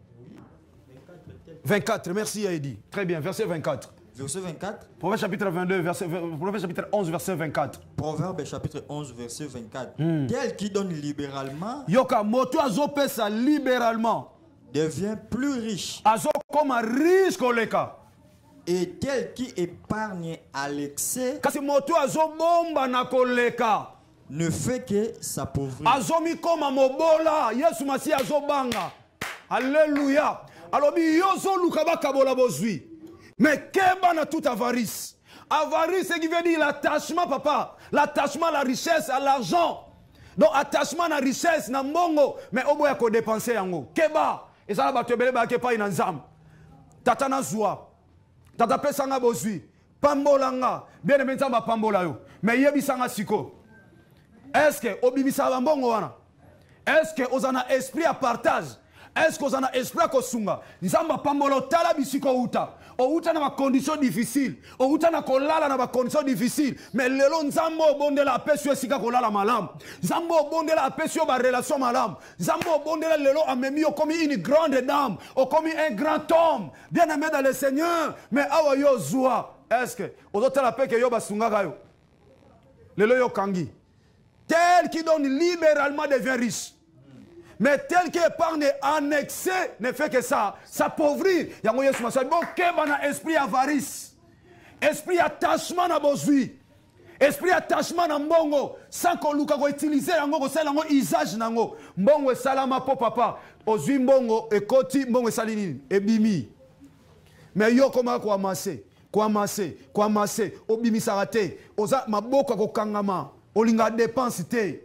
vingt-quatre, merci Aïdi. Très bien, verset vingt-quatre.
Verset vingt-quatre.
Proverbe chapitre vingt-deux, verset, Proverbe chapitre onze, verset vingt-quatre.
Proverbe chapitre onze, verset vingt-quatre.
Mm.
Tel qui donne libéralement
Yoka moto azo pesa libéralement
devient plus riche.
Azo comme riche koleka.
Et tel qui épargne à l'excès
kasi moto azo bomba na koleka
ne fait que s'appauvrir.
Azo mi koma mobola Yesu masi azo banga. Alléluia. Alors bi yozo luka ba kabola bozui. Mais keba na toute avarice. Avarice, c'est qui veut dire l'attachement, papa. L'attachement à la richesse, à l'argent. Donc, attachement à la richesse, na mbongo. Mais au bout, il faut dépenser yango. Keba. Et ça, là, tu bele ba kepa inanzam. Tata na zwa. Tata pesanga bozui. Pambolanga. Bien aimé nzamba pambola yo. Mais yebisanga siko. Est-ce que obimisa mbongo wana? Est-ce que ozana esprit à partage? Est-ce que ozana esprit à kosunga? Nzamba pambolo tala bisiko uta. Outa na ma condition difficile, outa na kolala na ma condition difficile, mais lelo nzambo bonde la pesio sika kolala malam, nzambo bonde la pesio ba relation malam, nzambo bonde la lelo amemi o comme une grande dame, o comme un grand homme, bien aimé dans le Seigneur, mais awa yo zwa, est-ce que ozota la paix que yo basunga kayo, lelo yo kangi, tel qui donne libéralement devient riche. Mais tel qui épargne en excès ne fait que ça, s'appauvrir. Yango Yesu masai bon keba na esprit avarice, esprit attachement na bozui, esprit attachement na mbongo, sans qu'on luka ko utiliser yango ko sala yango usage nango. Mbongo salama po papa, ozui mbongo ekoti mbongo sali nini ebimi. Mais yo koma ko amasser, ko amasser, ko amasser, obimi sarate, oza maboko ko kangama, olinga dépense te.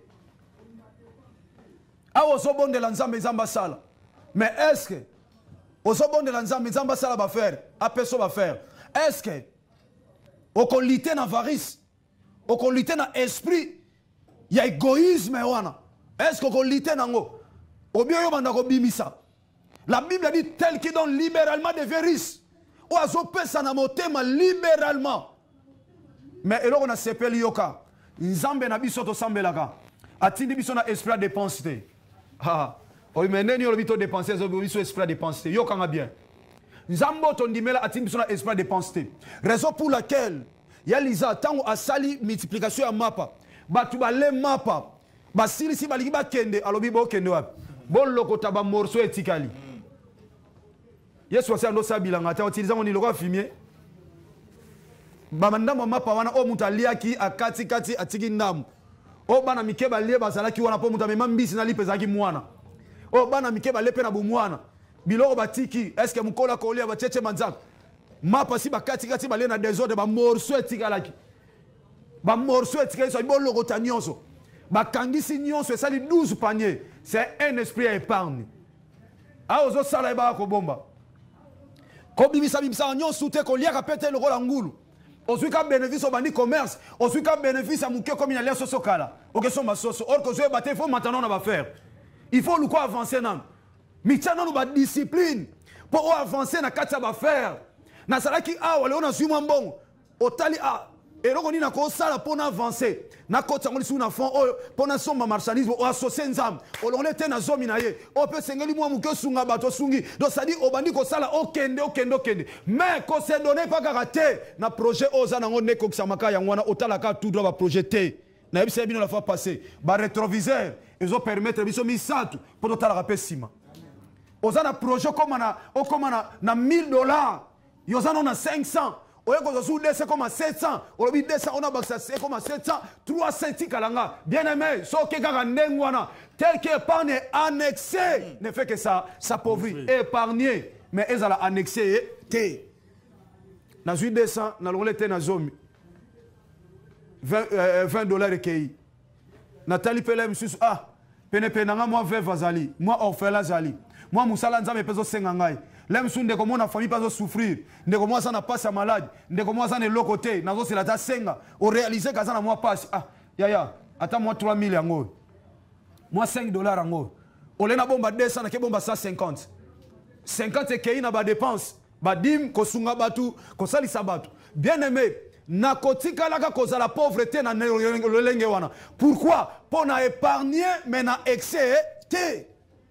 Ah, osobonde la nzambe nzamba sala. Mais est-ce que osobonde la nzambe nzamba sala va faire, apeso va faire. Est-ce que okolite na avarice, okolite na esprit, il y a égoïsme wana. Est-ce que okolite nango? Obien yo banda ko bimisa. La Bible dit tel qui donne libéralement devient riche. O azo pesa na motema libéralement. Mais eloko na sepeli yoka. Nzambe na biso to sambelaka. Atindi biso na esprit à dépenser. Ah, oui, mais neni olobito dépenser, zo esprit à dépenser. Yo kanga bien. Nzambo tondimela atindi biso na esprit à dépenser. Raison pour laquelle ya liza tango asali multiplication ya mapa. Batu ba le mapa. Ba silisi ba ligi ba kende alobi bo kende wapi. Bon lokota ba morceau etikali. Yesu wasi ando sabilanga ta utiliza ngoni lokwa fumier. Ba mandama mapa wana o mutaliaki akati kati atiki ndamu. O bana mikeba leba zalaki wana po muta mema mbisi na lipe zaki mwana. O bana mikeba lepe na bumwana. Biloko batiki est-ce que mukola ko lia ba cheche manzaka. Mapa si bakati kati ba le na désordre ba morceau etikalaki. Ba morceau etikali so bo logo ta nyonso. Ba kangisi nyonso esali douze paniers. C'est un esprit à épargne. A ozo sala ba ko bomba. Ko bimisa bimisa nyonso te ko lia ka pete logo la ngulu. Ozui ka bénéfice au bandi commerce, ozui ka bénéfice à mouké comme il a l'air soso kala. Ok so masoso. Or que je batte il faut maintenant on va faire. Il faut nous quoi avancer nan. Michana nous ba discipline pour avancer na kati ba faire. Na salaki a wale on a zuma bon. Otali a et donc on dit nako sala pour avancer na kota ngoli sous na fond pour na somba marchandise o associer nzam o longole te na zomi na ye o pe sengeli mwa muke sunga bato sungi donc ça dit o bandi ko sala o kende o kende o kende mais ko se donner pas karaté na projet oza nango neko kisamaka ya ngwana otalaka tout droit ba projeter na yebisa bino la fois passée ba rétroviseur ils ont permettre biso misatu pour totala rapé sima oza na projet comme na o comme na na mille dollars yoza na cinq cents oye ko sous deux cents comme sept cents o lobi deux cents on a baksa c'est comme sept cents trois cents kalanga bien aimé so ke kaka ndengwana tel que épargne annexé ne fait que ça s'appauvrit épargner mais ezala annexé te na zui deux cents na longole te na zomi vingt dollars et kei Nathalie Pelem sus ah pene penanga moi vingt vazali moi orphelin zali moi musala nzambe peso sengangai lem su ndeko mona famille peso souffrir ndeko moi ça na passe malade ndeko moi ça ne lokote nazo c'est la ta senga au réaliser kaza na moi passe ah ya ya attends moi trois mille yango moi cinq dollars yango olena bomba deux cents na ke bomba cent cinquante cinquante kei na ba dépense ba dim ko sunga batu ko salisa batu bien aimé na kotika laka koza la pauvreté na lolenge wana pourquoi pour na épargner mais na excès te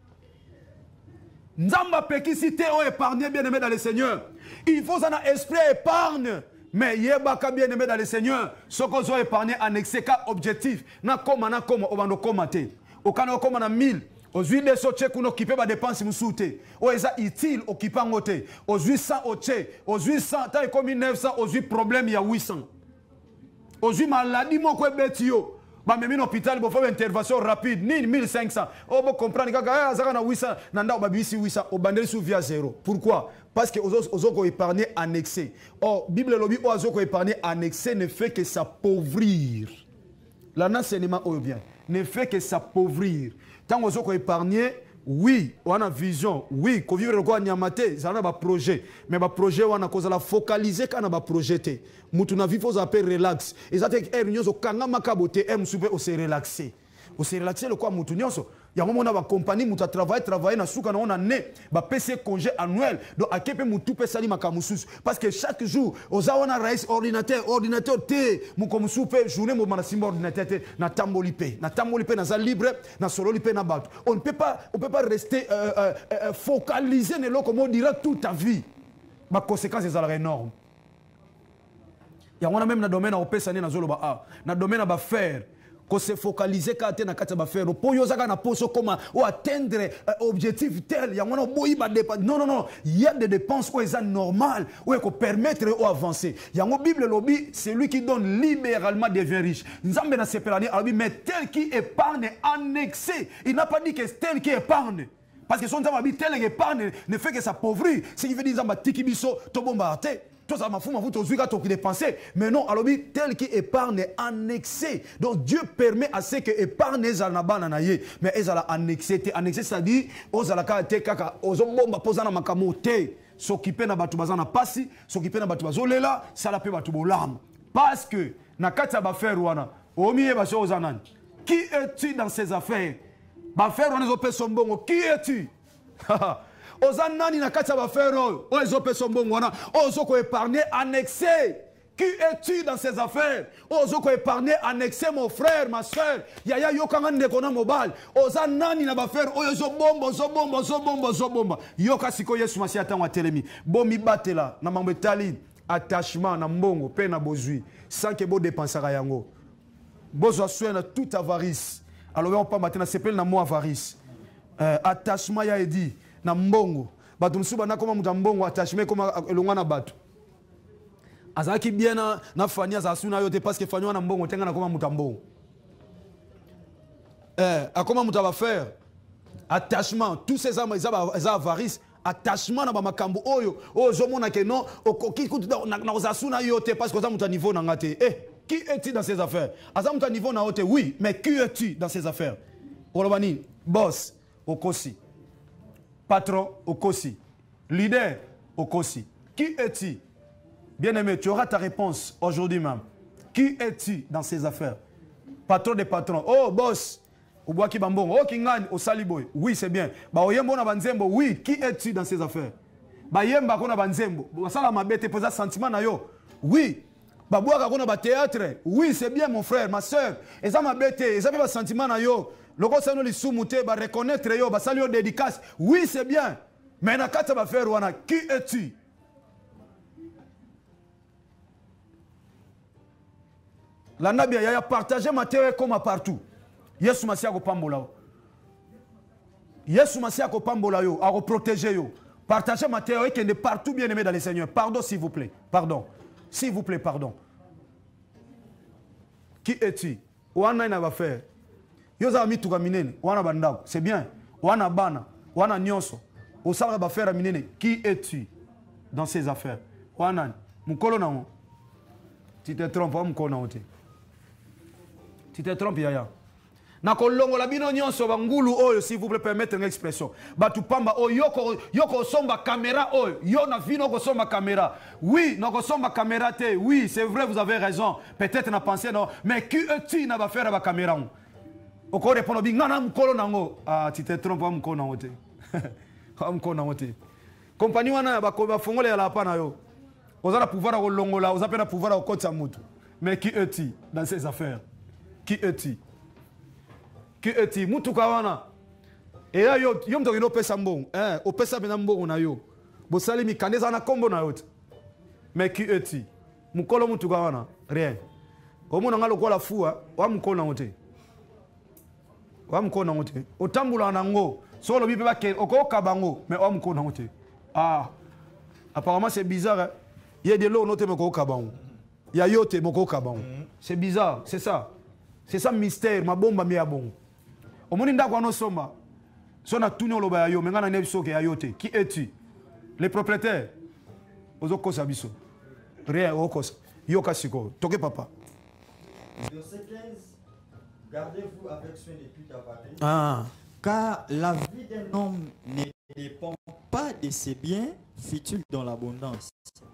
nzamba pekisi te o épargner bien aimé dans le Seigneur il faut ça na esprit épargne mais yebaka bien aimé dans le Seigneur soko zo épargner en excès ka objectif na koma na koma obando koma te okana koma na mille Aujourd'hui, les sotiers qu'on occupe pas dépenses moussoute. O eza utile occupant ngote. Aujourd'hui cent oche. Aujourd'hui cent taille comme neuf cents. Aujourd'hui problème il y a huit cents. Aujourd'hui maladie mon quoi betio. Ba même hôpital bo faire intervention rapide ni mille cinq cents. O bo comprendre kaka azaka na huit cents nanda ba bisi huit cents o bandeli sous via zéro. Pourquoi? Parce que aux autres épargner annexé. Or Bible lobby aux autres épargner annexé ne fait que s'appauvrir. L'enseignement au bien ne fait que s'appauvrir. Tant que vous épargnez, oui, on a vision, oui, qu'on vivre quoi nyamate, ça n'a pas projet, mais ba projet on a cause la focaliser quand on a projeté. Mutu na vivre aux relax. Et ça c'est que nous au kanga makabote, em souper au se relaxer. Au se relaxer le quoi mutu nyonso. Il y a un moment où la compagnie muta travaille travailler na souka na on a né ba P C congé annuel donc à kepe mutu pe sali makamusus parce que chaque jour aux a on a race ordinateur ordinateur te mu comme soupe journée mo na simba ordinateur te na tamboli pe na tamboli pe na za libre na solo lipe na bato on ne peut pas on peut pas rester euh, euh, euh, focalisé ne lo comme on dira toute ta vie ba conséquences ça sera énorme il y a on a même na domaine au pesa na zolo ba a na domaine ba faire qu'on se focalise quand on a quatre ba faire pour yo zaka na poso comment ou atteindre euh, objectif tel il y a on a boyi ba dépense non non non il y a des dépenses où est normal où qu'on permettre ou avancer il y a en Bible lobby c'est lui qui donne libéralement devient riche nzambe na sepelani alors mais tel qui épargne annexé il n'a pas dit que tel qui épargne parce que son temps habite tel qui épargne ne fait que s'appauvrir ce qui veut dire nzamba tikibiso to bombarder tout ça m'a fou m'a fou tous gars qui dépenser mais non alors tel qui épargne annexé donc Dieu permet à ce que épargne ezala bana na ye mais ezala annexé te annexé ça dit ozala ka te kaka ozomba poza na makamo te s'occuper na batu bazana pasi s'occuper na batu bazolela sala pe batu bolam parce que na kati ba faire wana omiye ba chose nani qui es-tu dans ces affaires ba faire wana zo pe sombongo qui es-tu Ozanani na kati ba faire o ezope sombongo wana ozoko épargner annexé qui es-tu dans ces affaires ozoko épargner annexé mon frère ma soeur yaya yokanga ndeko na mobile ozanani na ba faire o ezobombo zobombo zobombo zobomba yoka siko Yesu masi atangwa telemi bomi batela na mambo etali attachement na mbongo pe na bozui sans que bo dépensera yango bozo soena toute avarice alors on pas maintenant s'appelle na mo avarice euh, attachement ya edi na mbongo batu nsuba na koma muta mbongo attachement koma elongwa na batu azaki bien na na fania za suna yote parce que fanya na mbongo tenga na koma muta mbongo eh akoma muta ba faire attachement tous ces hommes ils ont avarice attachement na ba makambo oyo ozo mona ke non okoki na na za suna yote parce que ça muta niveau na ngate eh qui es-tu dans ces affaires aza muta niveau na yote oui mais qui es-tu dans ces affaires olobani boss okosi patron Okosi, leader Okosi. Qui es-tu? Bien-aimé, tu auras ta réponse aujourd'hui même. Qui es-tu dans ces affaires? Patron des patrons. Oh, boss. Oubouaki Bambon. Oh, Kingan, au Saliboy. Oui, c'est bien. Ba oyembo na banzembo. Oui, qui es-tu dans ces affaires? Ba yemba kona banzembo. Basala mabete posa sentiment na yo. Oui. Babouaka kona ba théâtre. Oui, c'est bien mon frère, ma soeur. Et ça m'a bêté, et ça fait un sentiment na yo. Loko ça nous les soumouté, ba reconnaître yo, ba saluer dédicace. Oui, c'est bien. Mais na kata ba faire wana, qui es-tu? La nabia ya partager ma terre comme partout. Yesu Masia ko pambola. Yesu Masia ko pambola yo, a protéger yo. Partagez ma terre qui est partout bien aimé dans le Seigneur. Pardon s'il vous plaît. Pardon. S'il vous plaît, pardon. Qui es-tu? Wana ina va faire. Yoza mi tuka minene, wana bandako. C'est bien. Wana bana, wana nyonso. Osala ba faire minene. Qui es-tu dans ces affaires? Wana mukolo na mo. Tu te trompes, mukolo na ote. Tu te trompes yaya. Na kolongo la bino nyonso bangulu oyo, s'il vous plaît, permettre une expression. Batu pamba oyo yoko yoko somba caméra oyo. Yo na vino ko somba caméra. Oui, na ko somba caméra te. Oui, c'est vrai, vous avez raison. Peut-être na pensé non, mais qui es-tu na ba faire ba caméra? Oko répondre bi ngana mukolo nango. Ah, tu te trompes, mukolo na ote. Mukolo na ote. Compagnie wana ba ko ba fongole ya la pa na yo. Ozala pouvoir ko longola, ozapena pouvoir ko kotsa mutu. Mais qui es-tu dans ces affaires? Qui es-tu? Qui est-il? Mutuka wana. Et là yo yo mto kino pesa mbongo. Eh, o pesa bena mbongo na yo. Bo sali mi kaneza na kombo na yote. Mais qui est-il? Mukolo mutuka wana. Rien. Omuna ngalo kwa la fua, wa mukolo na wote. Wa mukolo na wote. Otambula na ngo. Solo bipe ba ke oko kabango, mais wa mukolo na wote. Ah. Apparemment c'est bizarre. Hein? Il y a des lots noté moko kabango. Il y a yote moko kabango. C'est bizarre, c'est ça. C'est ça mystère, ma bomba mi abongo. Omoni ndako ano somba. Sona tuni oloba ya yo, mengana nebiso ke ayote. Qui es-tu? Les propriétaires. Ozo kosa biso. Rien okosa. Yo kasiko. Toke papa.
Verset quinze. Gardez-vous avec soin de toute ta patrie.
Ah.
Car la vie d'un homme ne dépend pas de ses biens, fut-il dans l'abondance.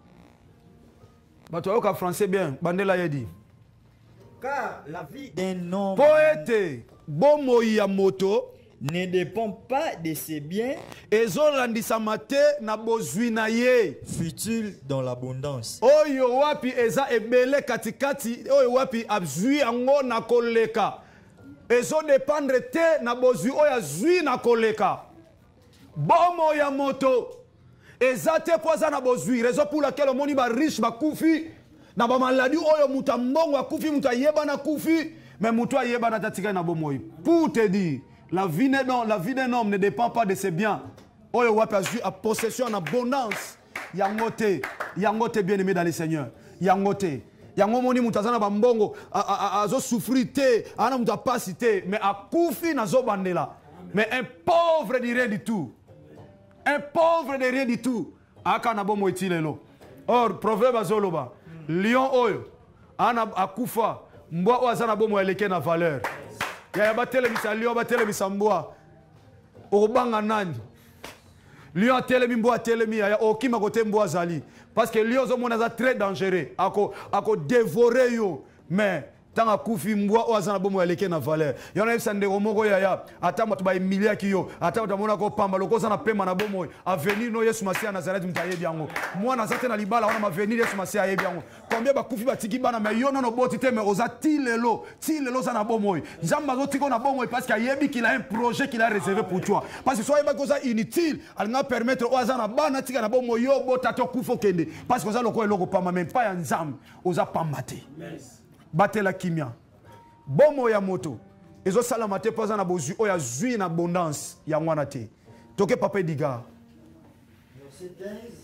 Bato yoka français bien. Bandela yedi.
Car la vie d'un homme
Poète. Bomo ya moto.
ne dépend pas de ses biens,
Ezolandisa mate na bozwi na ye.
fut-il dans l'abondance.
Oyo wapi eza ebele katikati. Oyo wapi abzui ango na koleka. Ezo dépendre te na bozwi oyo azwi na koleka. Bomo ya moto. Eza te poza na bozwi. Raison pour laquelle on moni ba riche ba kufi. Na ba maladi oyo muta mbongo akufi muta yeba na kufi. Mais muto yeba na tatika na bomo. Pour te dire, la vie d'un homme ne dépend pas de ses biens. Oyo wapi azwi a possession en abondance. Yangote, yangote bien aimé dans le Seigneur. Yangote. Yango moni mutazana ba mbongo azo souffrir te, ana muta pasi te, mais akufi na zo bandela. Mais un pauvre de rien du tout. Un pauvre de rien du tout. Aka na bomo itilelo. Or proverbe azoloba. Lion oyo ana akufa mbwa wazana bomo eleke na valeur. Ya batele misa lion batele misa mbwa. Obanga nani? Lion atele mbwa atele mi ya okima kote mbwa zali. Parce que lion zo mona za très dangereux. Ako ako dévorer yo. Mais tanga kufi mbwa wazana bomo eleke na valeur. Yona ebisa ndeko moko ya ya atamba to ba emilia kiyo atamba mona ko pamba lokoza na pema na bomo avenir no Yesu Masia Nazareth mutayebi yango mwana zate na libala wana avenir Yesu Masia yebi yango combien ba kufi batiki bana mais yo non boti te mais oza tilelo tilelo za na bomo nzamba zo tiko na bomo parce qu'il yebi qu'il a un projet qu'il a réservé pour toi parce que soyez ba koza inutile alinga permettre oza na bana tika na bomo yo bota to kufo kende parce que oza loko eloko pamba même pas ya nzam oza pambate. Batela kimia. Bomo ya moto. Ezo salamate poza na bozu oya zui na abondance ya mwana te. Toke papa diga.
Verset quinze.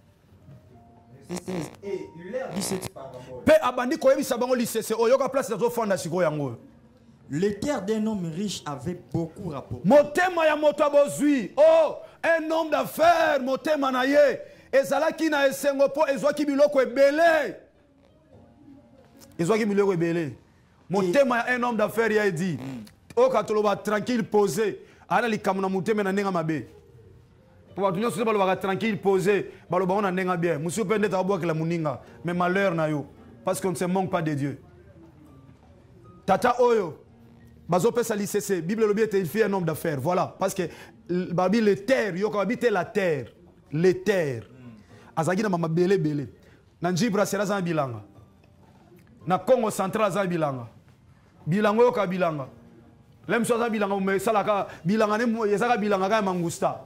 Et leur dit cette parabole.
Pe abandi ko yebisa bango lisese oyoka place na zo fanda siko yango.
Le cœur d'un homme riche avait beaucoup rapport.
Motema ya moto abozui. Oh, un homme d'affaires motema na ye. Ezalaki na esengo po ezwaki biloko ebele. Ezwaki biloko ebele. Motema ya un homme d'affaires ya dit. O katoloba tranquille posé. Ana likamuna motema na nenga mabe. Pour tout le monde va tranquille posé. Baloba on a nenga bien. Monsieur peut être aboua que la muninga. Mais malheur na yo. Parce qu'on ne se manque pas de Dieu. Tata Oyo. Bazo pesa l'I C C. Bible l'objet était fait un homme d'affaires. Voilà. Parce que babi les terres. Yo habiter la terre. Les terres. Azagi na mama bele bele. Nanji brasera za bilanga. na Congo central za bilanga bilanga yo ka bilanga lem so za bilanga me salaka bilanga ne yesaka bilanga ka mangusta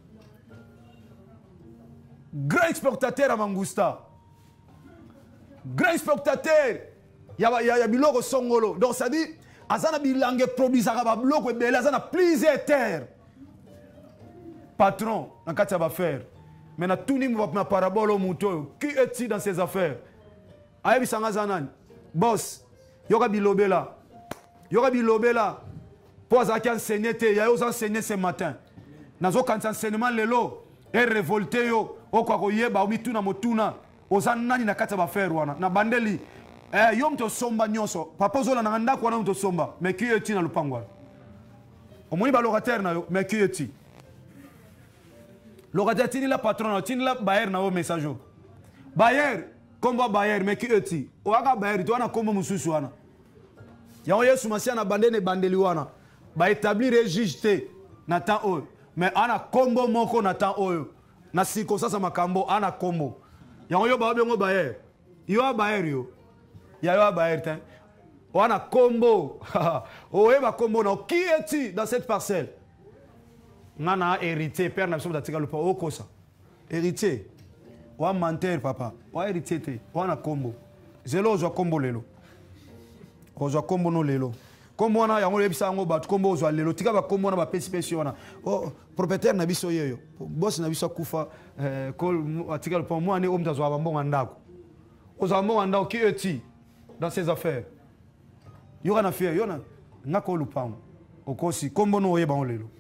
grand exportateur à mangusta grand exportateur ya ya, ya biloko songolo donc ça dit azana bilanga produisaka ba bloko ebele azana plusieurs terres patron na kati ya ba faire mais na tout ni ma parabole muto qui est-il dans ses affaires ayebi sanga zanani boss yoka bilobela yoka bilobela pour ça qui enseigné te ya yo enseigné ce matin nazo kanisa enseignement lelo et révolté yo okwa ko yeba obi tuna motuna ozanani na kati ya ba faire wana na bandeli eh yo mto somba nyonso papa zola na ndako wana mto somba mais qui est-il na lupangwa omoni ba locataire na yo mais qui est-il locataire tini la patron tini la bayer na o message bayer kombo bayer mais qui est-il oaka bayer to wana kombo mususu wana yango yesu masia na bandene bandeli wana ba établir registre na temps oyo mais ana kombo moko na temps oyo na siko sasa makambo ana kombo yango yo ba bengo bayer yo bayer yo ya yo bayer tin wana kombo oye ba kombo na qui est-il dans cette parcelle ngana héritier père na biso datika lupa okosa héritier wa menteur papa wa héritier te wana kombo zelo zo kombo lelo ko zo kombo no lelo kombo wana yango lebisa ngo bat kombo zo lelo tika ba kombo na ba pesi pesi wana oh propriétaire na biso yeyo boss na biso kufa eh ko atika lupa mo ane omta zo abambonga ndako ozo ambonga ndako qui est-il dans ses affaires yona na faire yona ngako lupango okosi kombo no yeba ngo lelo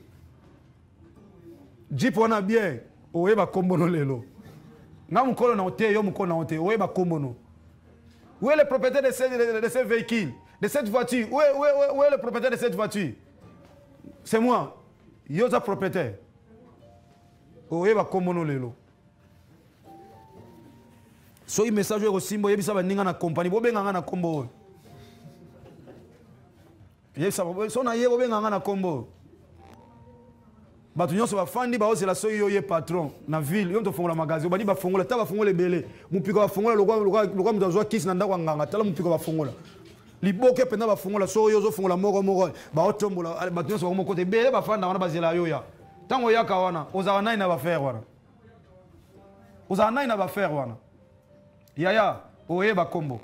Jeep wana bien oyeba kombo no lelo nga mukolo na ote yo mukolo na ote oyeba kombo no où est le propriétaire de ce de, de ce véhicule de cette voiture où est, où est, où est le propriétaire de cette voiture c'est moi yo za propriétaire oyeba kombo no lelo so i message yo simbo yebisa ba ninga na compagnie bo benga nga na kombo yebisa so na yebo benga nga na kombo batu nyonso bafandi baozela so yo ye patron na ville yo to fongola magasin badi bafongola ta bafongola ebele mupiko bafongola lokwa lokwa lokwa mutazwa kisi na ndako nganga tala mupiko bafongola liboke penda bafongola so yo zo fongola moko moko ba otombola batu nyonso bamo kote ebele bafanda wana bazela yo ya tango yaka wana ozala nai na ba faire wana ozala nai na ba faire wana yaya oye ba kombo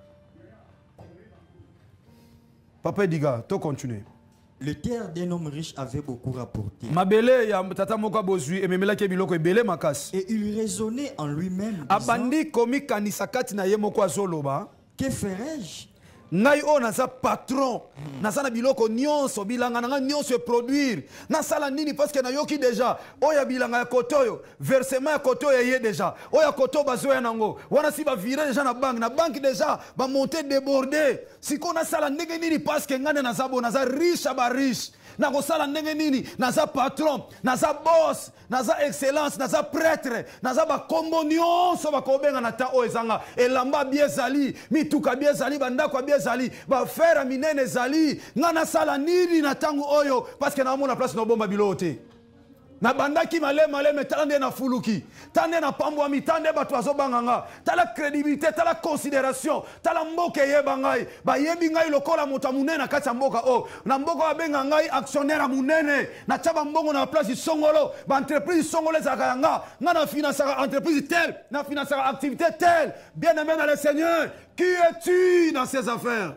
papa diga to continuer.
Le terre d'un homme riche avait beaucoup rapporté.
Mabele ya tata moka bozui ememela ke biloko ebele makasi.
Et il raisonnait en lui-même.
Abandi komi kanisakati na ye moko azoloba.
Que ferais-je?
Ngai o naza patron. Naza na biloko nyonso bilanga nga nyonso produire. Na sala nini parce que na yoki déjà. Oya bilanga ya kotoyo, versement ya kotoyo ye déjà. Oya koto bazoya nango. Wana si ba virer déjà na banque, na banque déjà ba monter déborder. Si kona sala ndenge nini parce que ngane naza bo naza riche ba riche. Na ko sala ndenge nini naza patron, naza boss, naza excellence, naza prêtre, naza ba kombo nyonso ba kobenga na ta o ezanga. Elamba biezali, mituka biezali, bandako biezali, ba fera minene zali. Ngana sala nini na tangu oyo parce que na mona place na bomba bilote. Na bandaki male male metande na fuluki. Tande na pambwa mitande batu azobanganga. Tala crédibilité, tala considération, tala mboke yebangai. Ba yebi ngai lokola moto munene na kati ya mboka o. Na mboka abenga ngai actionnaire munene. Na taba mbongo na place songolo, ba entreprise songolo zakanga. Nga na finance entreprise telle, na finance activité telle. Bien-aimé dans le Seigneur, qui es-tu dans ces affaires?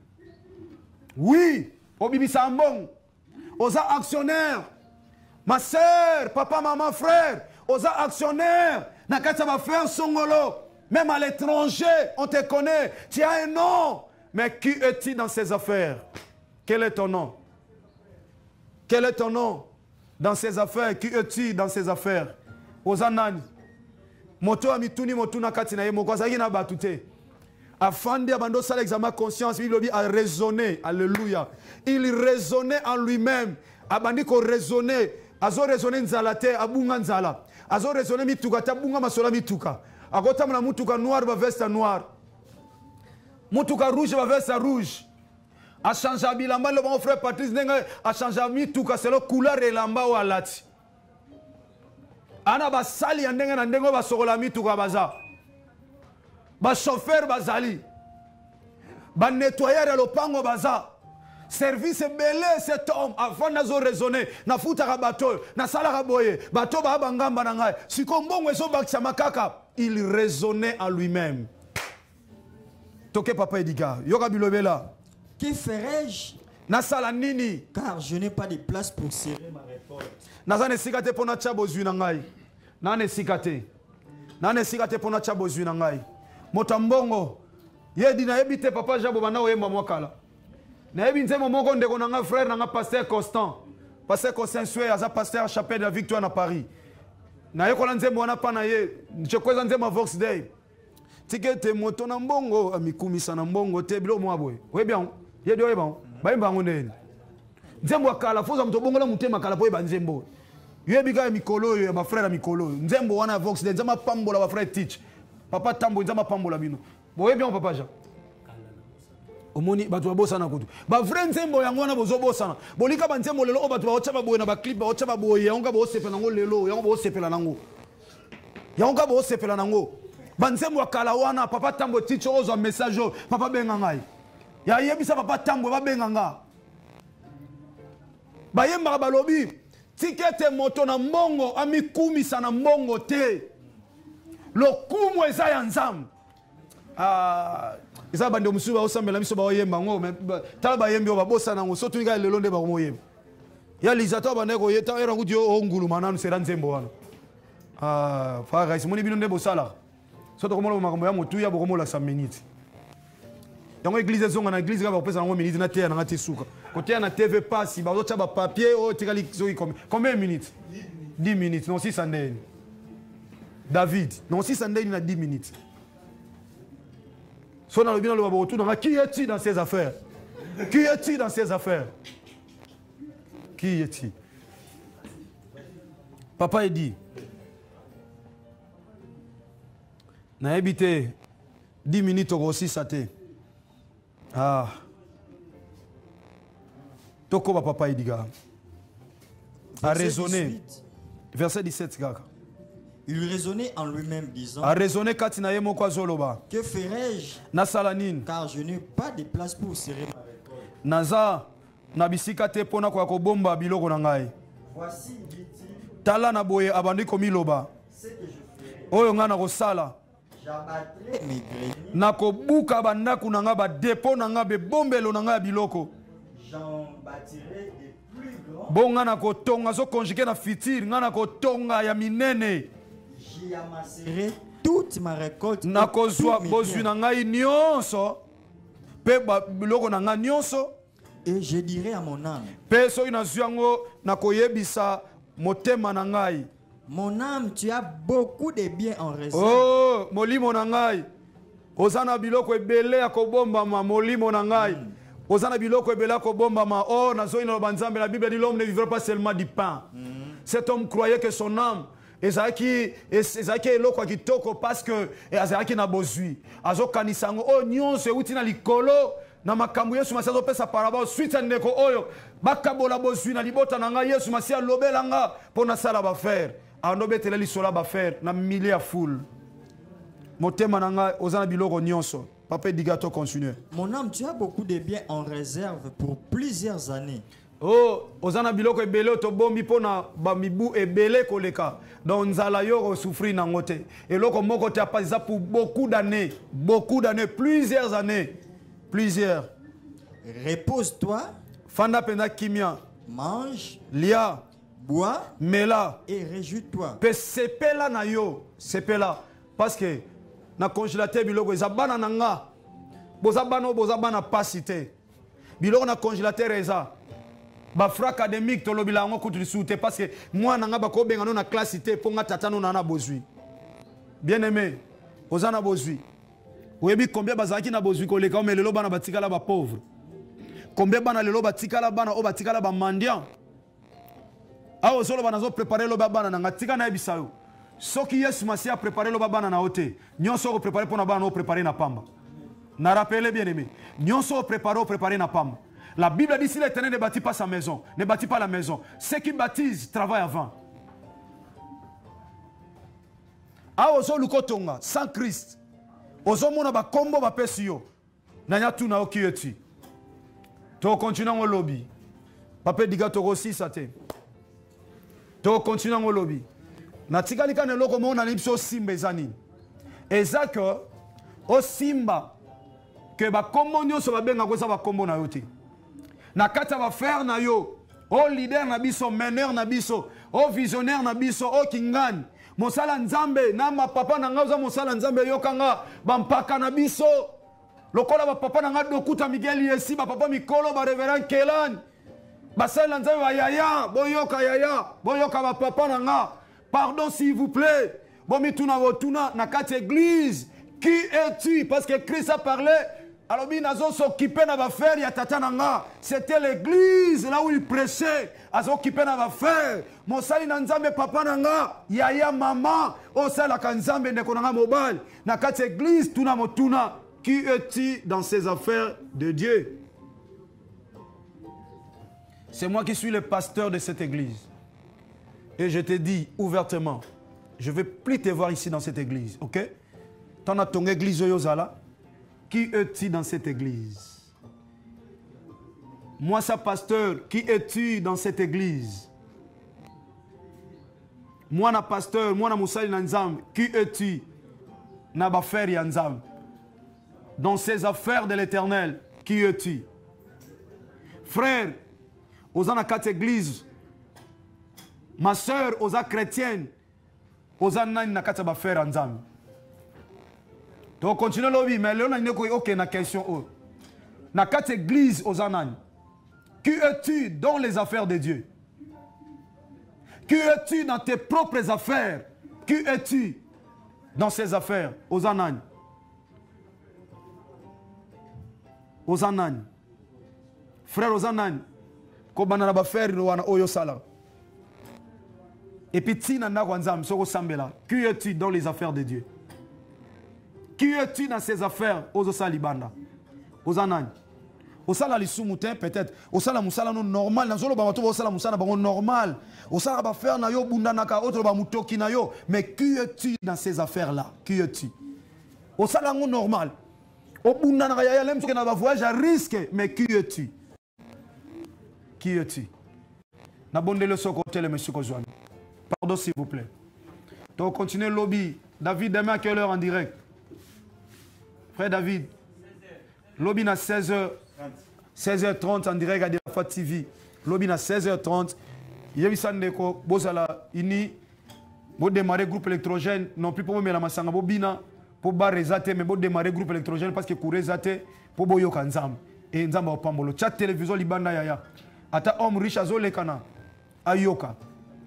Oui, obibisa mbong. Oza actionnaire. Ma soeur, papa, maman, frère, aux actionnaires, Nakata va faire songolo. Même à l'étranger, on te connaît. Tu as un nom. Mais qui es-tu dans ces affaires? Quel est ton nom? Quel est ton nom dans ces affaires? Qui es-tu dans ces affaires? Aux anani. Moto amituni motuna katina yemo kwa zagi na batute. Afandi abando sala examen conscience, il a raisonné. Alléluia. Il raisonnait en lui-même. Abandi ko raisonner. Azo raisonner nzala te abunga nzala. Azo raisonner mituka te abunga masola mituka. Akota mna mutuka noir ba veste noir. Mutuka rouge ba veste rouge. A changer bilamba le bon frère Patrice nenga a changer mituka c'est le couleur elamba o alati. Ana ba sali ndenga na ndengo ba sokola mituka baza. Ba chauffeur bazali. ba nettoyer ya lopango baza service belé cet homme avant nazo raisonner na futa bato na sala boye bato ba bangamba na ngai sikombongo ezo bakisa makaka il raisonnait en lui-même. Toke papa Ediga yoka bilobela
que ferai-je
na sala nini
car je n'ai pas de place pour serrer ma récolte.
Nazane sikate pona cha bozwi na ngai nane sikate nane sikate pona cha bozwi na ngai motambongo yedi na ebite papa jabo bana oyemba mwakala na ebi nzemo moko ndeko na nga frère na nga pasteur Constant pasteur Constant Sué aza pasteur chapelle de la Victoire na Paris na yekola nzemo wana pa na ye chekweza nzemo Vox Day tikete moto na mbongo amikumisa na mbongo te bilo mwa boye we bien ye dio yeba bayimba ngondeni nzembo akala foza mto bongo la mutema kala po yeba nzembo yebika mikolo yo ba frère mikolo nzembo wana Vox Day nzama pambola ba frère teach papa tambo nzama pambola bino boye bien papa ja omoni batu babosana kutu ba vrai nzembo yango wana bozo bosana bolika ba nzembo lelo o batu ba otaba boye na ba clip ba otaba boye yango ba osepela nango lelo yango ba osepela nango yango ba osepela nango ba nzembo akala wana papa tambo teach ozo message papa benga ngai ya yebisa papa tambo ba benga nga ba yemba ba lobi tikete moto na mbongo amikumisa na mbongo te lokumu eza ya nzambe ah isa bande musuba osambela miso ba oyemba ngo tala ba yembi ba bosa nango so tunika lelo nde ba moyemba ya lizato ba ndeko yeta era ngudi o ngulu mananu sera nzembo wana ah fa ga simoni bino nde bosala so to komola makambo ya motu ya bokomola sa minutes yango église zonga na église ka ba pesa nango minutes na te na ngati suka côté na T V pass ba ocha ba papier o tikali zo combien de minutes dix minutes non six cents David non six cents na dix minutes. Son alobina le retour dans qui est-il dans ses affaires? Qui est-il dans ses affaires? Qui est-il? Papa dit na habité dix minutes aussi ça te. Ah. Toko papa dit gars. A raisonner. Verset dix-sept gars.
Il raisonnait en lui-même disant
a raisonné katina yemo kwa zoloba.
Que ferai-je
na salanine
car je n'ai pas de place pour serrer ma récolte.
Naza na bisika te pona kwa ko bomba biloko na ngai.
Voici dit-il.
Tala na boye abandi ko miloba.
Ce que je ferai.
Oyo nga na ko sala.
J'abattrai mes greniers.
Na ko buka bandaku na nga ba depo na nga be bombelo na nga biloko.
J'en bâtirai des plus grands.
Bonga na ko tonga zo conjuguer na fitir nga na ko tonga ya minene.
J'y amasserai toute ma récolte.
Na ko zwa bozwi na ngai nyonso. Pe biloko na nga nyonso.
Et je dirai à mon âme.
Pe so ina zwango na ko yebisa motema na ngai.
Mon âme, tu as beaucoup de biens en réserve.
Oh, molimo na ngai. Ozana biloko ebele ya kobomba ma molimo na ngai. Ozana biloko ebele ya kobomba ma. Oh, na zo ina banzambe la Bible dit l'homme ne vivra pas seulement du pain. Mm. Cet homme croyait que son âme ezaki ezaki eloko kitoko parce que ezaki na bozui. Azo kanisango oh nyonso euti na likolo na makambo Yesu Masiya pesa paraba suite ndeko oyo bakabola bozui na libota na ngai Yesu Masiya lobelanga pona sala ba faire. Ando betela lisola ba faire na milliers ya foule. Motema na ngai ozana biloko nyonso. Papa digato continue.
Mon âme, tu as beaucoup de biens en réserve pour plusieurs années.
Oh, ozana biloko ebele to bombi pona ba mibu ebele koleka. Donc nzala yo souffrir na ngote. Eloko moko te apasa pour beaucoup d'années, beaucoup d'années, plusieurs années, plusieurs.
Repose-toi.
Fanda pena kimia.
Mange.
Lia.
Bois.
Mela.
Et réjouis-toi.
Pe sepela na yo, sepela parce que na congélateur biloko ezabana nanga. Bozabana bozabana pasité. Biloko na congélateur eza. Ba fra académique to lobila ngo kutu soute parce que moi nanga ba ko benga no na classe té po nga tata no na bozui. Bien aimé, ozana bozui. Oyebi combien bazaki na bozui ko leka mais lelo bana batikala ba pauvre. Combien bana lelo batikala bana o batikala ba mendiant. Ah ozolo bana zo préparer lo bana na ngatika na ebisa yo. Soki Yesu Masiya préparer lo bana na ote. Nyonso ko préparer pour na bana o préparer na pamba. Na rappelez bien aimé. Nyonso préparer o préparer na pamba. La Bible dit si l'Éternel ne bâtit pas sa maison, ne bâtit pas la maison, ceux qui baptisent travaillent avant. Ah ozo lukotonga sans Christ. Ozo mona ba kombo ba pesio. Nanya tuna o qui es-tu? To continue au lobby. Papa diga to aussi ça te. To continue au lobby. Na tikali kana loko mo na lipso simba ezani. Ezaka o simba que ba kombo nyo so ba benga ko sa ba kombo na yote. Na kata ba faire na yo. O leader na biso, meneur na biso, o visionnaire na biso, o kingani. Mosala nzambe na ma papa na ngauza mosala nzambe yokanga bampaka na biso. Lokola ba papa na ngado kuta Miguel Yesi, ba papa Mikolo, ba reverend Kelan. Basala nzambe ba yaya, boyoka yaya, boyoka ba papa na nga. Pardon s'il vous plaît. Bon mituna wotuna na kati église. Qui es-tu? Parce que Christ a parlé. Alors, il a s'occupé de faire, il y a tatananga. C'était l'église là où il prêchait. Il a s'occupé de faire. Mon sali nanzambe papa nanga. Yaya maman. O sala kanzambe nekonanga mobile. Na kat église tuna motuna. Qui es-tu dans ces affaires de Dieu? C'est moi qui suis le pasteur de cette église. Et je te dis ouvertement, je ne vais plus te voir ici dans cette église. Ok? T'en as ton église Oyozala. Qui es-tu dans cette église? Moi, ça, pasteur, qui es-tu dans cette église? Moi, na pasteur, moi, na Moussali Nanzam, qui es-tu? Na Bafer Yanzam. Dans ces affaires de l'éternel, qui es-tu? Frère, aux quatre églises, ma soeur, aux chrétiennes, aux anaïs na kata Bafer Yanzam. Donc, continuez lobby, mais là, on a aucune question. Dans quatre églises aux Anan, qui es-tu dans les affaires de Dieu? Qui es-tu dans tes propres affaires? Qui es-tu dans ces affaires aux Anan? Aux Anan. Frère aux Anan, comment on va faire Oyo Sala? Et puis, qui es-tu dans les affaires de Dieu? Qui es-tu dans ces affaires aux Osalibanda? Aux Anan. Au sala li sumutin peut-être. Au sala musala non normal. Dans zolo bamato au sala musala bango normal. Au sala ba faire na yo bunda naka autre ba mutoki na yo. Mais qui es-tu dans ces affaires-là? Qui es-tu? Au sala non normal. Au bunda naka ya lem que na ba voyage à risque. Mais qui es-tu? Qui es-tu? Na bonde le sokote le monsieur Kozwan. Pardon s'il vous plaît. Donc continuez lobby. David demain à quelle heure en direct? Frère David, lobby à seize heures, seize heures trente en direct à Delafat T V. Lobby à seize heures trente. Il y a eu ça, Bozala, Ini, pour démarrer groupe électrogène, non plus pour me la massanga, Bobina, pour barrezate, mais pour démarrer groupe électrogène parce que Kourezate, pour Boyoka Nzam. Et Nzam au Pambolo. Chat télévision Libanda Yaya. Ata homme riche à Zolekana. Ayoka.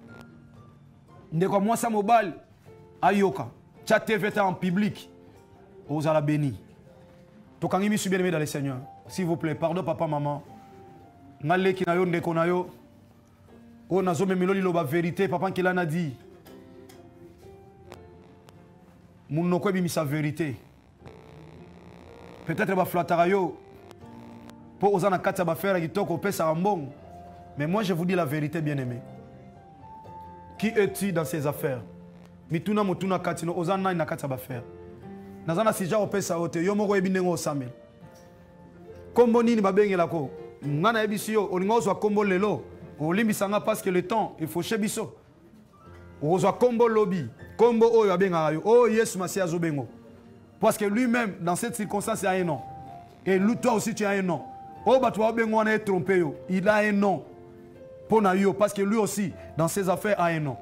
Ndeko moi ça mobile. Ayoka. Chat T V en public. Aux ala béni. Tokangi mi suis bien aimé dans le Seigneur. S'il vous plaît, pardon papa, maman. Ngale ki na yo ndeko na yo. O nazo memiloli lo ba vérité, papa qui l'a dit. Moun no ko bi mi sa vérité. Peut-être ba flatara yo. Pour osana kata ba faire ki toko pesa ambong. Mais moi je vous dis la vérité, bien aimé. Qui es-tu dans ces affaires? Mituna motuna katino osana na kata ba faire. Nazana sija opesa ote yo moko ebindengo osamel. Kombo nini babengela ko ngana ebisi yo olingo zo kombo lelo olimbisanga parce que le temps il faut chebiso. Ozo kombo lobby kombo oyo abenga yo oh Yesu Masia zobengo. Parce que lui-même dans cette circonstance il a un nom. Et lui toi aussi tu as un nom. Oh ba toi bengo na trompé yo, il a un nom. Pona yo parce que lui aussi dans ses affaires a un nom.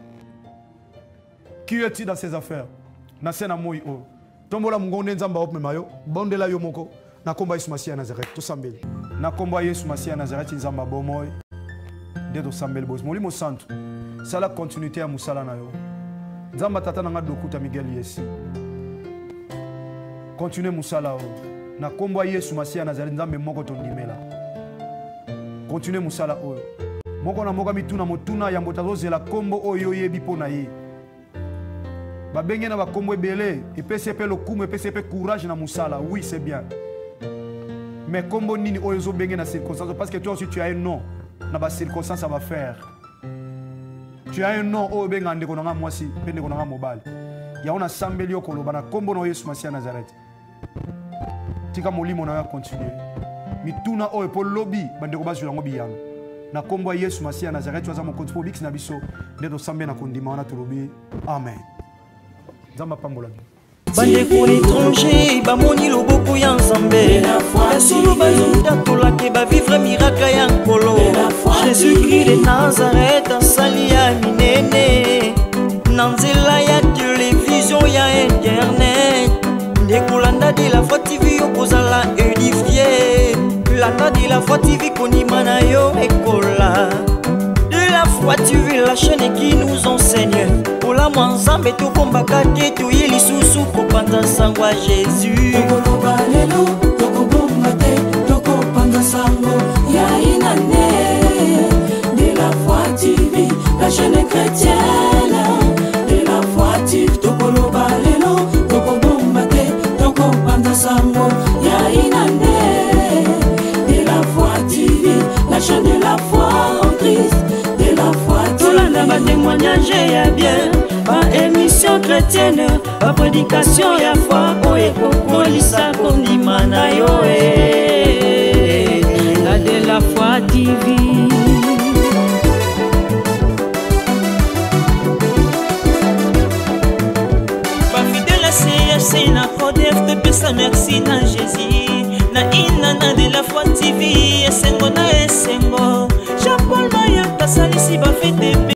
Qui est-il dans ses affaires? Na sena moyi o. Tombola mungonde nzamba op memayo, bondela yo moko, na komba Yesu Masia Nazareth, to sambeli. Na komba Yesu Masia Nazareth nzamba bomoy, de to sambeli boz. Molimo santo. Sala continuité à musala na yo. Nzamba tata nanga dokuta Miguel Yesi. Continuez musala o. Na komba Yesu Masia Nazareth nzambe moko to ndimela. Continuez musala o. Moko na moko mituna motuna ya mbotazo zela kombo oyo yebi pona ye. Babengena ba kombo ebele et P C P le coup, P C P courage na musala. Oui, c'est bien. Mais kombo nini oyo bengena circonstance parce que toi aussi tu as un nom. Na ba circonstance ça va faire. Tu as un nom oyo benga ndeko na mwasi, pe ndeko na mobile. Ya ona sambeli okolo bana kombo no Yesu Masia Nazareth. tika molimo na ya continuer mituna oyo po lobby bandeko bazula ngo biyano na kombo Yesu Masia Nazareth waza mokonzi po biksi na biso nde tosambe na kondima wana tolobi amen. Nzamba pambola
bandeko l'étranger bamoni loboko ya nzambe basolo bazondatolake bavivre miraka ya nkolo Jésus-Christ de Nazareth asali ya minene na nzela ya télévision ya internet ndekolanda de la foi T V okozala édifié landa de la foi T V kondima na yo ekola de la foi T V la chaîne qui nous enseigne la mwanzambe tokombaka te toye lisusu kopanza sango ya Jésus
tokoloba lelo tokobomba te tokopanza sango ya inane de la foi T V la chaîne chrétienne de la foi T V tokoloba lelo tokobomba te tokopanza sango ya inane de la foi T V la chaîne de la foi en Christ de la foi T V
tolanda ba témoignage ya bien ba émission chrétienne ba prédication ya foi oye kokolisa kondima na yo la de la foi T V ba fidèle C F C na Codef te pesa merci na Jésus na inana de la foi T V esengo na esengo Jean Paul Maya kasalisi ba fete